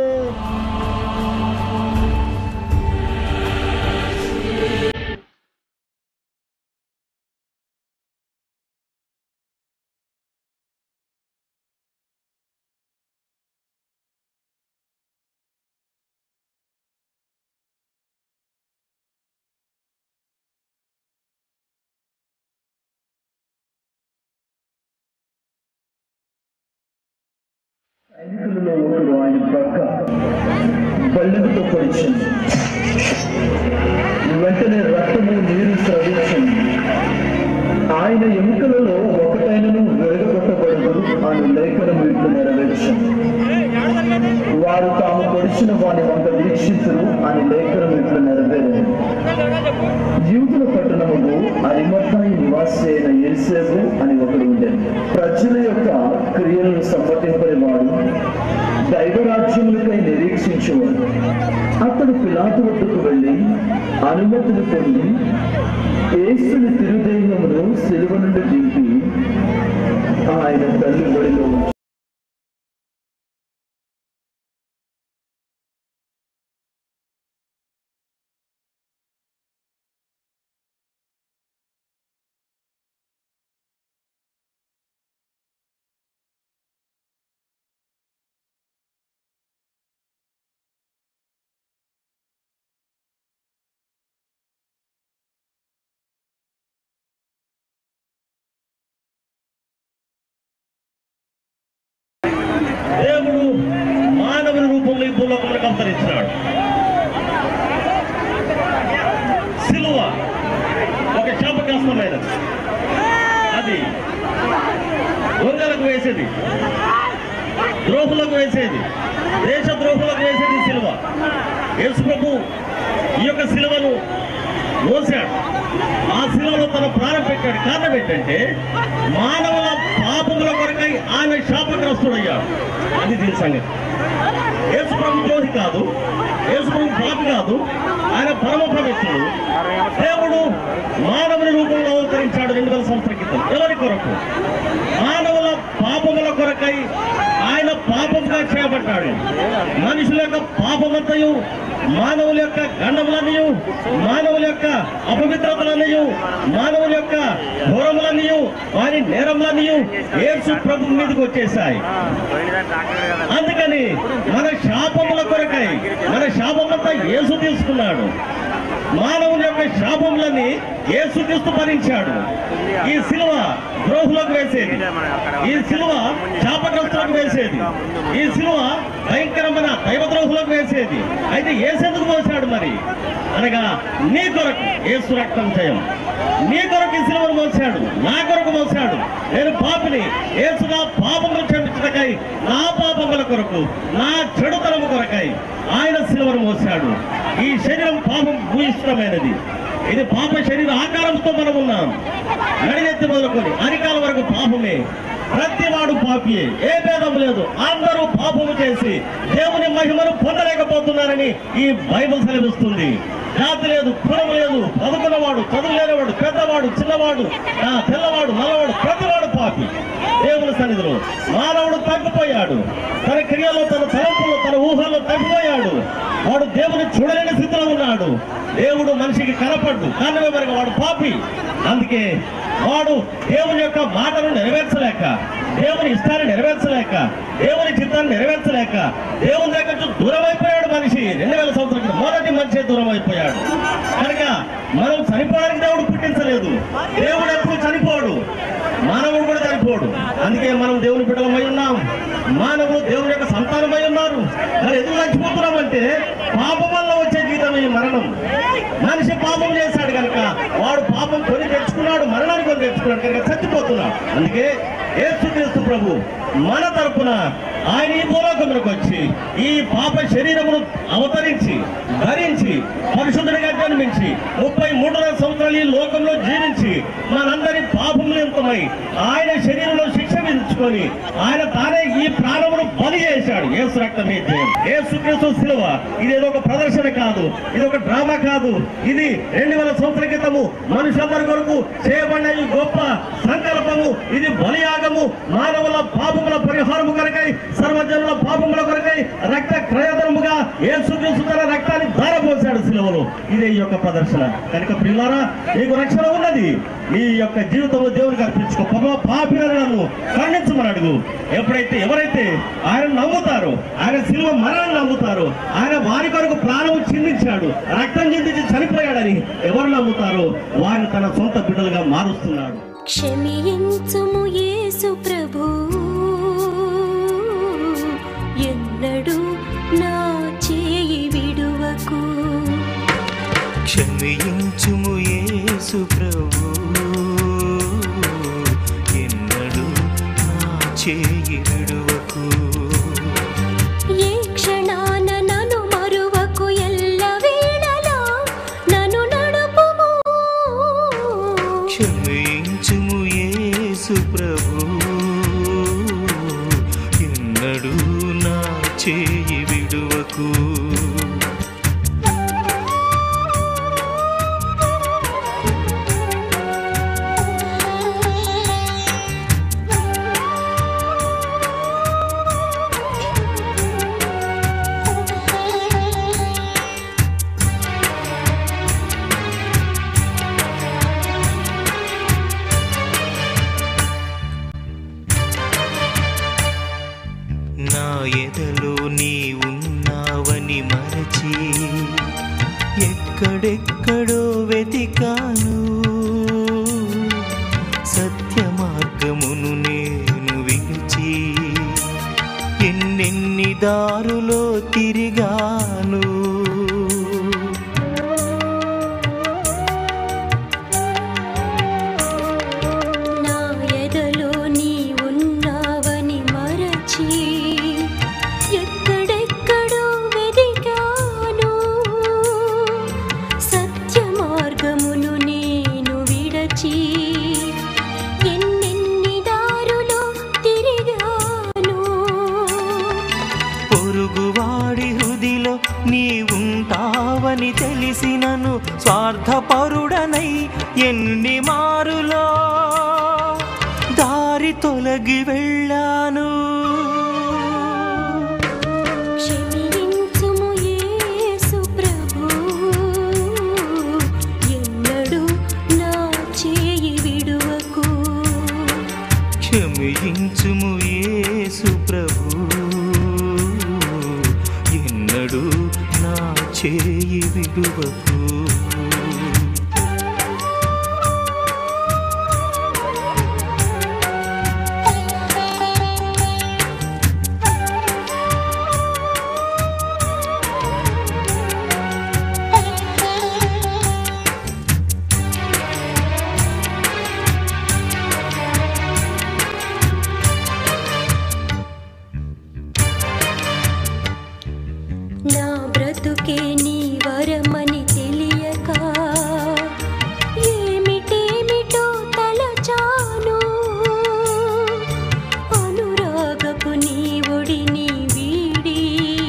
సైనికులలో ఒకడు ఆయన ప్రక్క బల్లెముతో పొడిచింది. వెంటనే రక్తము నీరు స్రవించింది. ఆయన ఎముకలలో ఒకటైనను వెరగొట్టబడదు అని లేఖనం ఇట్లు నెరవేర్చింది. వారు తాము పొడిచిన వాని వంక వీక్షించరు అని లేఖనం ఇట్లు నెరవేరింది. యూదుల పట్టణముకు అరిమత్తాయి నివాసి అయిన యేసేపు అని ఒకడు ఉండేది. ప్రజల యొక్క క్రియలను సమ్మతింపనివాడు, దైవరాజ్యములకై నిరీక్షించేవాడు. అతడు పిలాతు వద్దకు వెళ్ళి అనుమతిని పొంది యేసుని తిరుదేహమును సిలువ నుండి దింపి ఆయన తల్లి ఒడిలో ఉంచాడు. దేవుడు మానవుని రూపంలో ఈ భూలోకంలోకి అవతరించినాడు. సిలువ ఒక శాపగ్రస్తమైనది. అది దొంగలకు వేసేది, ద్రోహులకు వేసేది, దేశ ద్రోహులకు వేసేది సిలువ. యేసు ప్రభు ఈ యొక్క సిలువను మోసాడు. ఆ సిలువలో తన ప్రాణం పెట్టాడు. కారణం ఏంటంటే మానవుల పాపముల కొరకై ఆయన శాపగ్రస్తుడయ్యాడు. అది దీని సంగతి. యేసు ప్రభు ద్రోహి కాదు, యేసు ప్రభు పాపి కాదు, ఆయన పరమ పవిత్రుడు. దేవుడు మానవుని రూపంలో అవతరించాడు రెండు వేల సంవత్సరాల క్రితం. ఎవరి కొరకు? మానవుల పాపముల కొరకై ఆయన పాపముగా చేయబడ్డాడు. మనుషుల యొక్క పాపమంతయు, మానవుల యొక్క గండములనియు, మానవుల యొక్క అపవిత్రతలనియు, మానవుల యొక్క ఘోరములనియు, వారి నేరములనియు యేసు ప్రభు మీదకి వచ్చేసాయి. అందుకని మన శాపముల కొరకై మన శాపమంతా యేసు తీసుకున్నాడు. మానవుని యొక్క శాపములని యేసు క్రీస్తు భరించాడు. ఈ సిలువ ద్రోహులకు వేసేది, ఈ సిలువ శాపగ్రస్తులకు వేసేది, ఈ సిలువ భయంకరమైన దైవద్రోహులకు వేసేది. అయితే యేసెందుకు మోసాడు మరి అనగా నీ కొరకు యేసు రక్తం జయం. నీ కొరకు ఈ సిలువను మోసాడు, నా కొరకు మోసాడు. నేను పాపిని, యేసు నా పాపములు క్షమించటకై, నా పాపముల కొరకు, నా చెడుతనము కొరకై ఆయన సిలువను మోసాడు. ఈ శరీరం పాపం భూయిష్టమైనది. ఇది పాప శరీర ఆకారంతో మనం ఉన్నాం. నడినెత్తి మొదలుకొని అరికాల వరకు పాపమే. ప్రతి వాడు పాపియే, ఏ భేదం లేదు. అందరూ పాపము చేసి దేవుని మహిమను పొందలేకపోతున్నారని ఈ బైబిల్ సెలవిస్తుంది. జాతి లేదు, కులం లేదు, చదువుకున్నవాడు, చదువు లేనివాడు, పెద్దవాడు, చిన్నవాడు, తెల్లవాడు, నల్లవాడు, ప్రతివాడు పాపి. దేవుని సన్నిధిలో మానవుడు తగ్గిపోయాడు. తన క్రియలో, తన తలంపులో, తన ఊహల్లో తగ్గిపోయాడు. వాడు దేవుని చూడలేని స్థితిలో ఉన్నాడు. దేవుడు మనిషికి కనపడ్డు, కారణమే మరి వాడు పాపి. అందుకే వాడు దేవుని యొక్క మాటను నెరవేర్చలేక, దేవుని ఇష్టాన్ని నెరవేర్చలేక, దేవుని చిత్తాన్ని నెరవేర్చలేక దేవుని దగ్గర నుంచి దూరం అయిపోయాడు మనిషి. రెండు వేల సంవత్సరాల క్రితం మొదటి మనిషి దూరం అయిపోయాడు. కనుక మనం చనిపోవడానికి దేవుడు పుట్టించలేదు. దేవుడు ఎప్పుడు చనిపోడు, మానవుడు కూడా చనిపోడు. అందుకే మనం దేవుని బిడ్డలమై ఉన్నాం. మానవుడు దేవుని యొక్క సంతానమై ఉన్నారు. మరి ఎందుకు చచ్చిపోతున్నామంటే పాపం వల్ల వచ్చే జీవితం ఈ మరణం. మనిషి పాపం చేశాడు కనుక వాడు పాపం కొని తెచ్చుకున్నాడు, మరణాన్ని కొని తెచ్చుకున్నాడు కనుక చచ్చిపోతున్నాడు. అందుకే యేసుక్రీస్తు ప్రభు మన తరపున ఆయన ఈ భూలోకములకు వచ్చి ఈ పాప శరీరమును అవతరించి ధరించి పరిశుద్ధుడిగా జన్మించి ముప్పై మూడున్నర సంవత్సరాలు ఈ లోకంలో జీవించి మనందరి పాపములంతమై ఆయన శరీరంలో శిక్ష విధించుకొని ఆయన తానే ఈ ప్రాణమును బలి చేశాడు. యేసు రక్తమే జయం. యేసుక్రీస్తు సిలువ ఇదేదో ఒక ప్రదర్శన కాదు, ఇది ఒక డ్రామా కాదు. ఇది రెండు వేల సంవత్సరాల క్రితము మనుషులందరి కొరకు చేయబడిన ఈ గొప్ప సంకల్పము. ఇది బలియాగము. మానవుల పాపముల పరిహారము కొరకై, సర్వజనుల పాపముల కొరకై రక్త క్రయధనముగా యేసుక్రీస్తు తన రక్తాన్ని ధారపోశాడు సిలువలో. ఇదే ఈ యొక్క ప్రదర్శన. కనుక ప్రియులారా, మీకు రక్షణ ఉన్నది. మీ యొక్క జీవితంలో దేవునికి అర్పించుకో. పాపిలను ఖండించమని అడుగు. ఎప్పుడైతే ఎవరైతే ఆయన నమ్ముతారో, ఆయన సిలువ మరణాన్ని నమ్ముతారో, ఆయన వారి కొరకు ప్రాణం చిందించాడు, రక్తం చిందించి చనిపోయాడని ఎవరు నమ్ముతారో వారిని తన సొంత బిడ్డలుగా మారుస్తున్నాడు. క్షమించుము యేసు ప్రభు, ఎన్నడూ నా చేయి క్షమించుము యేసు ప్రభు ఎన్నడూ నా చేయి విడువకు ఏ క్షణాన నన్ను మరువకు ఎల్లవేళలా నన్ను నడుపుము క్షమించుము యేసు ప్రభు ఎన్నడూ నా చేయి విడువకు నా ఎదలో నీ ఉన్నావని మరచి ఎక్కడెక్కడో వెతికాను సత్య మార్గమును నేను విడిచి ఎన్నెన్ని దారులో తిరిగాను నా ఎదలో నీ ఉన్నావని మరచి ఎక్కడెక్కడో వెదికాను సత్య మార్గమును నేను విడచి ఎన్నెన్ని దారులో తిరిగాను పొరుగువాడి హృదిలో నీ ఉంటావని తెలిసినను స్వార్థపరుడనై ఎన్ని మారులో దారి తొలగి వెళ్ళాను క్షమించుము యేసు ప్రభు ఎన్నడూ నా చేయి విడువకు క్షమించుము యేసు ప్రభు ఎన్నడూ నా చేయి విడువకు నా బ్రతుకే నీ వరమని తెలియక ఏమిటేమిటో తలచాను అనురాగపు నీ ఒడిని వీడి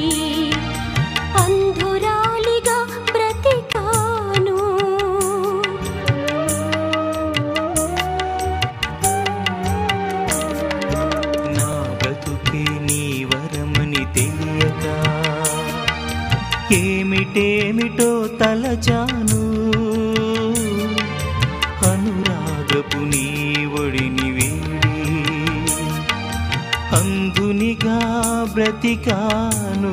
అంధురాలిగా బ్రతికాను నా బ్రతుకే నీ వరమని తెలియక ఏమిటేమిటో తలచాను అనురాగపు నీ ఒడిని వీడి అంధునిగా బ్రతికాను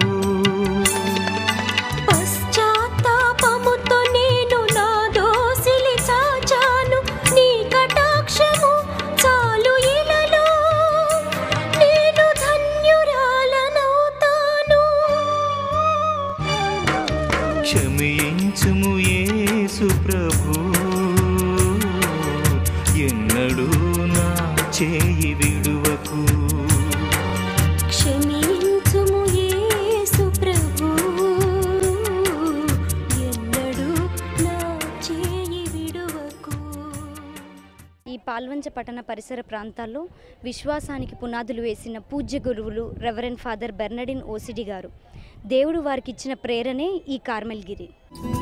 పశ్చాత్తాపముతో నేను నా దోసిలి చాచాను నీ కటాక్షము చాలు ఇలలో నేను ధన్యురాలనవుతాను క్షమించుము యేసు ప్రభు ఎన్నడూ నా చేయి విడువకు క్షమించుము యేసు ప్రభు ఎన్నడూ నా చేయి విడువకు ఈ పాల్వంచ పట్టణ పరిసర ప్రాంతాల్లో విశ్వాసానికి పునాదులు వేసిన పూజ్య గురువులు రెవరెండ్ ఫాదర్ బెర్నడిన్ ఓసిడి గారు. దేవుడు వారికి ఇచ్చిన ప్రేరణే ఈ కార్మెల్ గిరి.